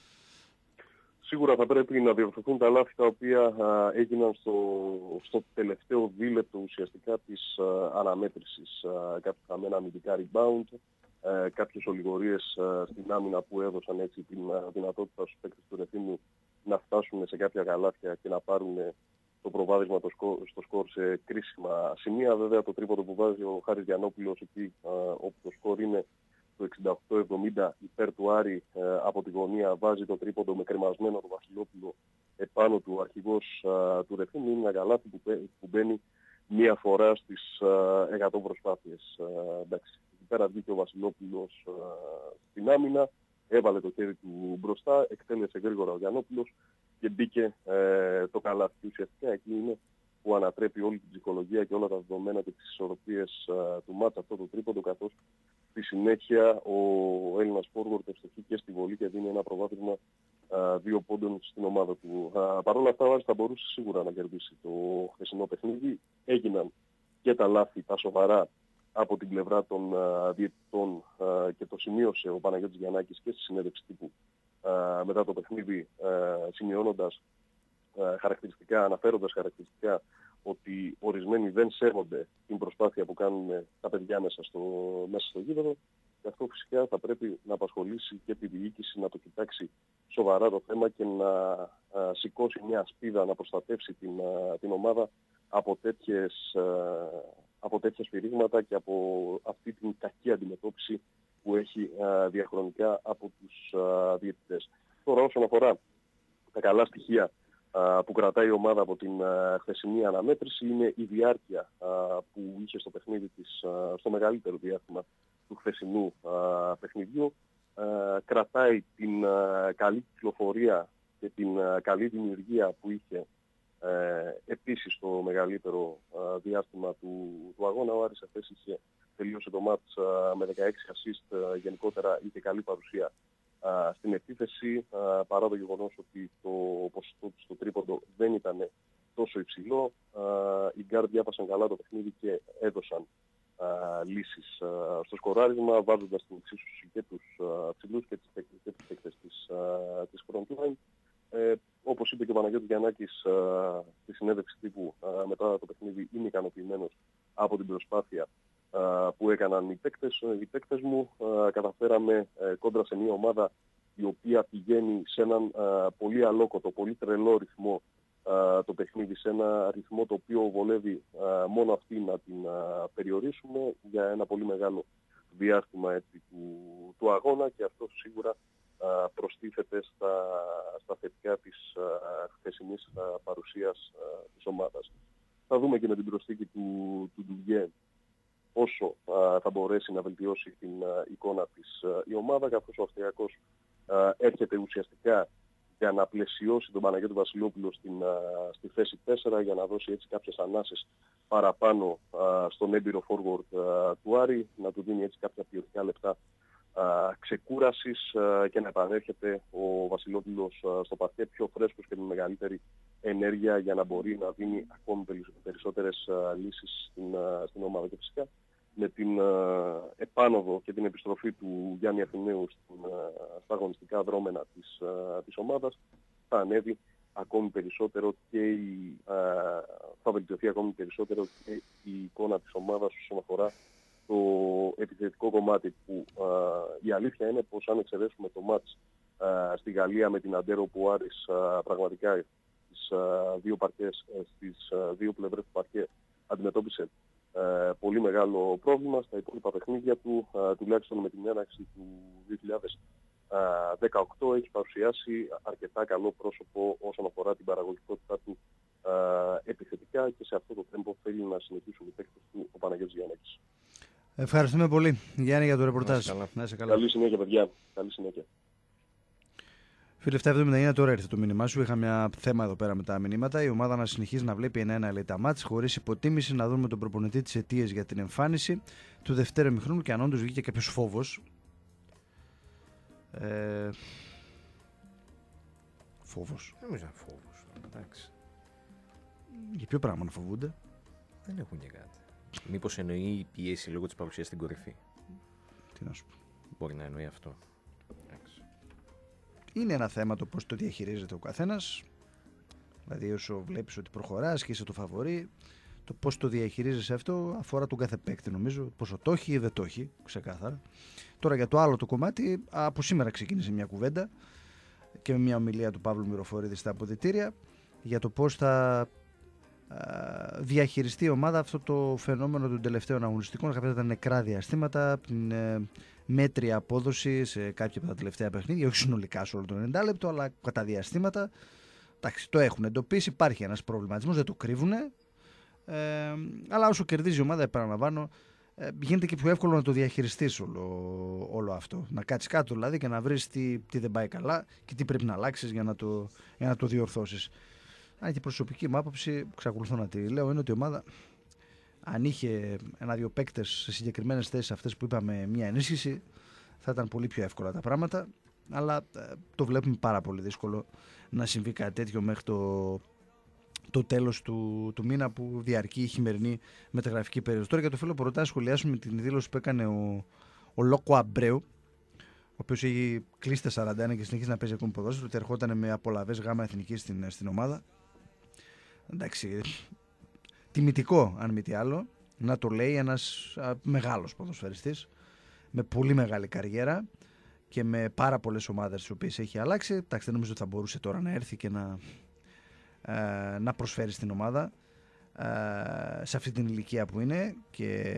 Σίγουρα θα πρέπει να διορθωθούν τα λάθη τα οποία έγιναν στο τελευταίο δίλεπτο ουσιαστικά της αναμέτρησης. Κάποια χαμένα αμυντικά rebound, κάποιες ολιγορίες στην άμυνα που έδωσαν έτσι την δυνατότητα στους παίκτες του Ρεθύμνου να φτάσουν σε κάποια καλάθια και να πάρουν το προβάδισμα στο σκορ σε κρίσιμα σημεία. Βέβαια το τρίποντο που βάζει ο Χάρης Γιαννόπουλος εκεί, όπου το σκορ είναι το 68-70 υπέρ του Άρη, από τη γωνία βάζει το τρίποντο με κρεμασμένο το Βασιλόπουλο επάνω του αρχηγός του Ρεθύμνου. Είναι ένα καλάθι που μπαίνει μία φορά στις 100 προσπάθειες. Εντάξει, εκεί πέρα βγήκε ο Βασιλόπουλος στην άμυνα, έβαλε το χέρι του μπροστά, εκτέλεσε γρήγορα ο Γιαννόπουλος και μπήκε το καλάθι. Ουσιαστικά εκεί είναι που ανατρέπει όλη την ψυχολογία και όλα τα δεδομένα και τις ισορροπίες του μάτσα αυτό το τρίποντο, καθώς στη συνέχεια ο Έλληνας forward ευστοχεί και στη βολή και δίνει ένα προβάδισμα 2 πόντων στην ομάδα του. Παρ' όλα αυτά ο Άρης θα μπορούσε σίγουρα να κερδίσει το χθεσινό παιχνίδι. Έγιναν και τα λάθη, τα σοβαρά, από την πλευρά των διαιτητών και το σημείωσε ο Παναγιώτης Γιαννάκης και στη συνέντευξη τύπου μετά το παιχνίδι, σημειώνοντας χαρακτηριστικά, αναφέροντας χαρακτηριστικά ότι ορισμένοι δεν σέβονται την προσπάθεια που κάνουν τα παιδιά μέσα στο γήπεδο. Και αυτό φυσικά θα πρέπει να απασχολήσει και τη διοίκηση να το κοιτάξει σοβαρά το θέμα και να σηκώσει μια σπίδα να προστατεύσει την ομάδα από τέτοια σφυρίγματα και από αυτή την κακή αντιμετώπιση που έχει διαχρονικά από τους διαιτητές. Τώρα όσον αφορά τα καλά στοιχεία που κρατάει η ομάδα από την χθεσινή αναμέτρηση, είναι η διάρκεια που είχε στο παιχνίδι της, στο μεγαλύτερο διάστημα του χθεσινού παιχνιδιού. Κρατάει την καλή κυκλοφορία και την καλή δημιουργία που είχε επίσης στο μεγαλύτερο διάστημα του αγώνα. Ο Άρης αυτές τελείωσε το μάτς με 16 assist, γενικότερα είχε καλή παρουσία στην επίθεση, παρά το γεγονός ότι το ποσοστό του στο τρίποντο δεν ήταν τόσο υψηλό. Οι γκάρντ διάβασαν καλά το παιχνίδι και έδωσαν λύσεις στο σκοράρισμα, βάζοντας την εξίσωση και τους ψηλούς και τους παίκτες της frontline. Όπως είπε και ο Παναγιώτης Γιαννάκης στη συνέντευξη τύπου μετά το παιχνίδι, είναι ικανοποιημένος από την προσπάθεια που έκαναν οι παίκτες μου. Καταφέραμε κόντρα σε μια ομάδα η οποία πηγαίνει σε έναν πολύ αλόκοτο, πολύ τρελό ρυθμό το παιχνίδι, σε ένα ρυθμό το οποίο βολεύει μόνο αυτή να την περιορίσουμε για ένα πολύ μεγάλο διάστημα έτσι, του αγώνα, και αυτό σίγουρα προστίθεται στα θετικά της χθεσινής παρουσίας της ομάδας. Θα δούμε και με την προσθήκη του Ντουβιέ όσο θα μπορέσει να βελτιώσει την εικόνα της η ομάδα, καθώς ο Αυστριακός έρχεται ουσιαστικά για να πλαισιώσει τον Παναγιώτη Βασιλόπουλο στη θέση 4, για να δώσει έτσι κάποιες ανάσες παραπάνω στον έμπειρο forward του Άρη, να του δίνει έτσι κάποια ποιοτικά λεπτά ξεκούρασης και να επανέρχεται ο Βασιλόπουλος στο παρκέ πιο φρέσκος και με μεγαλύτερη ενέργεια για να μπορεί να δίνει ακόμη περισσότερες λύσεις στην ομάδα. Και φυσικά με την επάνωδο και την επιστροφή του Γιάννη Αθηναίου στα αγωνιστικά δρόμενα της ομάδας, θα ανέβει ακόμη περισσότερο και θα βελτιωθεί ακόμη περισσότερο και η εικόνα της ομάδας όσον αφορά το επιθετικό κομμάτι, που η αλήθεια είναι πως αν εξαιρέσουμε το μάτς στη Γαλλία με την Αντέρο, που ο Άρης πραγματικά στις δύο πλευρές του παρκέ αντιμετώπισε πολύ μεγάλο πρόβλημα, στα υπόλοιπα παιχνίδια του, τουλάχιστον με την έναρξη του 2018, έχει παρουσιάσει αρκετά καλό πρόσωπο όσον αφορά την παραγωγικότητά του επιθετικά, και σε αυτό το τέμπο θέλει να συνεχίσουν οι παίκτες του ο Παναγιώτης Γιαννάκης. Ευχαριστούμε πολύ, Γιάννη, για το ρεπορτάζ. Να είσαι καλά. Καλή συνέχεια, παιδιά. Καλή συνέχεια. Φίλε 779, τώρα ήρθε το μήνυμά σου. Είχα μια θέμα εδώ πέρα με τα μηνύματα. Η ομάδα να συνεχίζει να βλέπει ένα ελίτα μάτς χωρίς υποτίμηση, να δούμε τον προπονητή τις αιτίες για την εμφάνιση του δευτέρου ημιχρόνου και αν όντως βγήκε κάποιος φόβος. Φόβος. Δεν νομίζω φόβος. Εντάξει. Για ποιο πράγμα να φοβούνται? Δεν έχουν και κάτι. Μήπως εννοεί η πίεση λόγω της παρουσίας στην κορυφή? Τι να σου πω. Μπορεί να εννοεί αυτό. Εντάξει. Είναι ένα θέμα το πώς το διαχειρίζεται ο καθένας. Δηλαδή, όσο βλέπεις ότι προχωράς και είσαι το φαβορί, το πώς το διαχειρίζεσαι αυτό αφορά τον κάθε παίκτη, νομίζω. Πόσο το έχει ή δεν το έχει, ξεκάθαρα. Τώρα για το άλλο το κομμάτι, από σήμερα ξεκίνησε μια κουβέντα και με μια ομιλία του Παύλου Μυροφορίδη στα αποδυτήρια για το πώς θα διαχειριστεί η ομάδα αυτό το φαινόμενο των τελευταίων αγωνιστικών. Κάποια τα νεκρά διαστήματα, την μέτρια απόδοση σε κάποια από τα τελευταία παιχνίδια, όχι συνολικά σε όλο το 90 λεπτό, αλλά κατά διαστήματα. Εντάξει, το έχουν εντοπίσει, υπάρχει ένας προβληματισμός, δεν το κρύβουνε. Αλλά όσο κερδίζει η ομάδα, επαναλαμβάνω, γίνεται και πιο εύκολο να το διαχειριστείς όλο αυτό. Να κάτσεις κάτω δηλαδή και να βρεις τι δεν πάει καλά και τι πρέπει να αλλάξεις για να το διορθώσεις. Αν και προσωπική μου άποψη, εξακολουθώ να τη λέω, είναι ότι η ομάδα, αν είχε ένα-δύο παίκτες σε συγκεκριμένες θέσεις αυτές που είπαμε, μια ενίσχυση, θα ήταν πολύ πιο εύκολα τα πράγματα. Αλλά το βλέπουμε πάρα πολύ δύσκολο να συμβεί κάτι τέτοιο μέχρι το τέλος του μήνα που διαρκεί η χειμερινή μεταγραφική περίοδος. Τώρα για το φίλο που ρωτά, σχολιάσουμε την δήλωση που έκανε ο Λόκο Αμπρέου, ο οποίος έχει κλείσει τα 41 και συνεχίζει να παίζει ακόμη ποδόσφαιρο, ότι ερχόταν με απολαβές γάμα εθνική στην ομάδα. Εντάξει, τιμητικό αν μη τι άλλο, να το λέει ένας μεγάλος ποδοσφαιριστής με πολύ μεγάλη καριέρα και με πάρα πολλές ομάδες τις οποίες έχει αλλάξει. Εντάξει, δεν νομίζω ότι θα μπορούσε τώρα να έρθει και να προσφέρει στην ομάδα σε αυτή την ηλικία που είναι και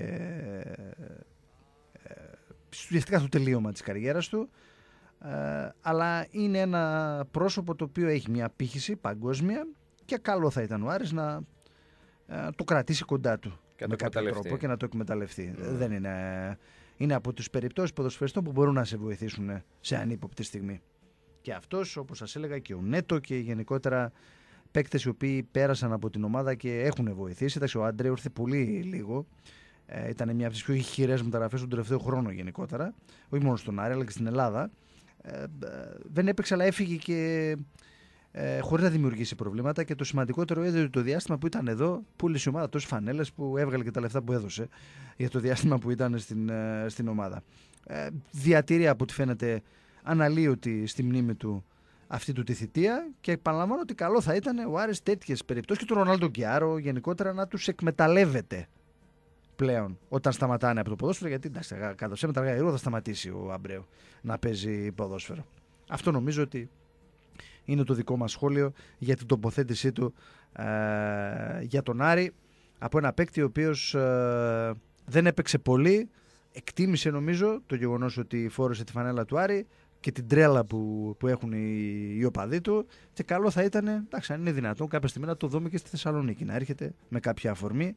ουσιαστικά στο τελείωμα της καριέρας του, αλλά είναι ένα πρόσωπο το οποίο έχει μια απήχηση παγκόσμια και καλό θα ήταν ο Άρης να το κρατήσει κοντά του με κάποιο τρόπο και να το εκμεταλλευτεί. Δεν είναι από τις περιπτώσεις ποδοσφαιριστών που μπορούν να σε βοηθήσουν σε ανύποπτη στιγμή. Και αυτός, όπως σας έλεγα, και ο Νέτο και γενικότερα παίκτες οι οποίοι πέρασαν από την ομάδα και έχουν βοηθήσει. Εντάξει, ο Άντρεου ήρθε πολύ λίγο. Ήταν μια από τις πιο ηχηρές μεταγραφές του τελευταίου χρόνου γενικότερα. Όχι μόνο στον Άρη, αλλά και στην Ελλάδα. Δεν έπαιξε, αλλά έφυγε και χωρίς να δημιουργήσει προβλήματα. Και το σημαντικότερο είναι ότι το διάστημα που ήταν εδώ, πούλησε η ομάδα τόσες φανέλες που έβγαλε και τα λεφτά που έδωσε για το διάστημα που ήταν στην ομάδα. Διατήρει από ό,τι φαίνεται αναλύωτη στη μνήμη του αυτή του τη θητεία και επαναλαμβάνω ότι καλό θα ήταν ο Άρης τέτοιες περιπτώσεις και τον Ρονάλντο Γκιάρο γενικότερα να τους εκμεταλλεύεται πλέον όταν σταματάνε από το ποδόσφαιρο, γιατί εντάξει, κατά ψέματα αργά θα σταματήσει ο Αμπρέου να παίζει ποδόσφαιρο. Αυτό νομίζω ότι είναι το δικό μας σχόλιο για την τοποθέτησή του για τον Άρη από ένα παίκτη ο οποίος δεν έπαιξε πολύ, εκτίμησε νομίζω το γεγονός ότι φόρεσε τη φανέλα του Άρη και την τρέλα που έχουν οι οπαδοί του και καλό θα ήταν, εντάξει, αν είναι δυνατόν κάποια στιγμή να το δούμε και στη Θεσσαλονίκη, να έρχεται με κάποια αφορμή.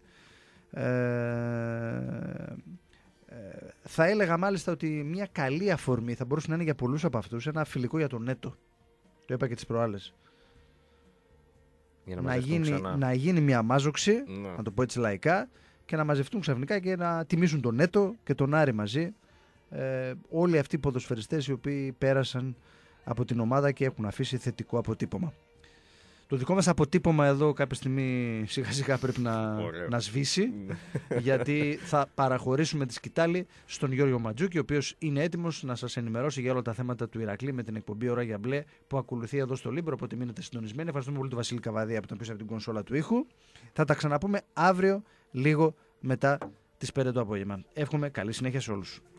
Θα έλεγα μάλιστα ότι μια καλή αφορμή θα μπορούσε να είναι για πολλούς από αυτούς ένα φιλικό για τον Νέτο. Το είπα και τις προάλλες. Να γίνει μια μάζοξη, να το πω έτσι λαϊκά, και να μαζευτούν ξαφνικά και να τιμήσουν τον Νέτο και τον Άρη μαζί. Όλοι αυτοί οι ποδοσφαιριστές οι οποίοι πέρασαν από την ομάδα και έχουν αφήσει θετικό αποτύπωμα. Το δικό μας αποτύπωμα εδώ κάποια στιγμή σιγά σιγά πρέπει να σβήσει, γιατί θα παραχωρήσουμε τη σκητάλη στον Γιώργο Ματζούκη, ο οποίος είναι έτοιμος να σας ενημερώσει για όλα τα θέματα του Ηρακλή με την εκπομπή Ώρα για Μπλε που ακολουθεί εδώ στο Λίμπρο, οπότε μείνετε συντονισμένοι. Ευχαριστούμε πολύ τον Βασίλη Καβαδία που τον πίσω από την κονσόλα του ήχου. Θα τα ξαναπούμε αύριο λίγο μετά τις 5 το απόγευμα. Εύχομαι καλή συνέχεια σε όλους.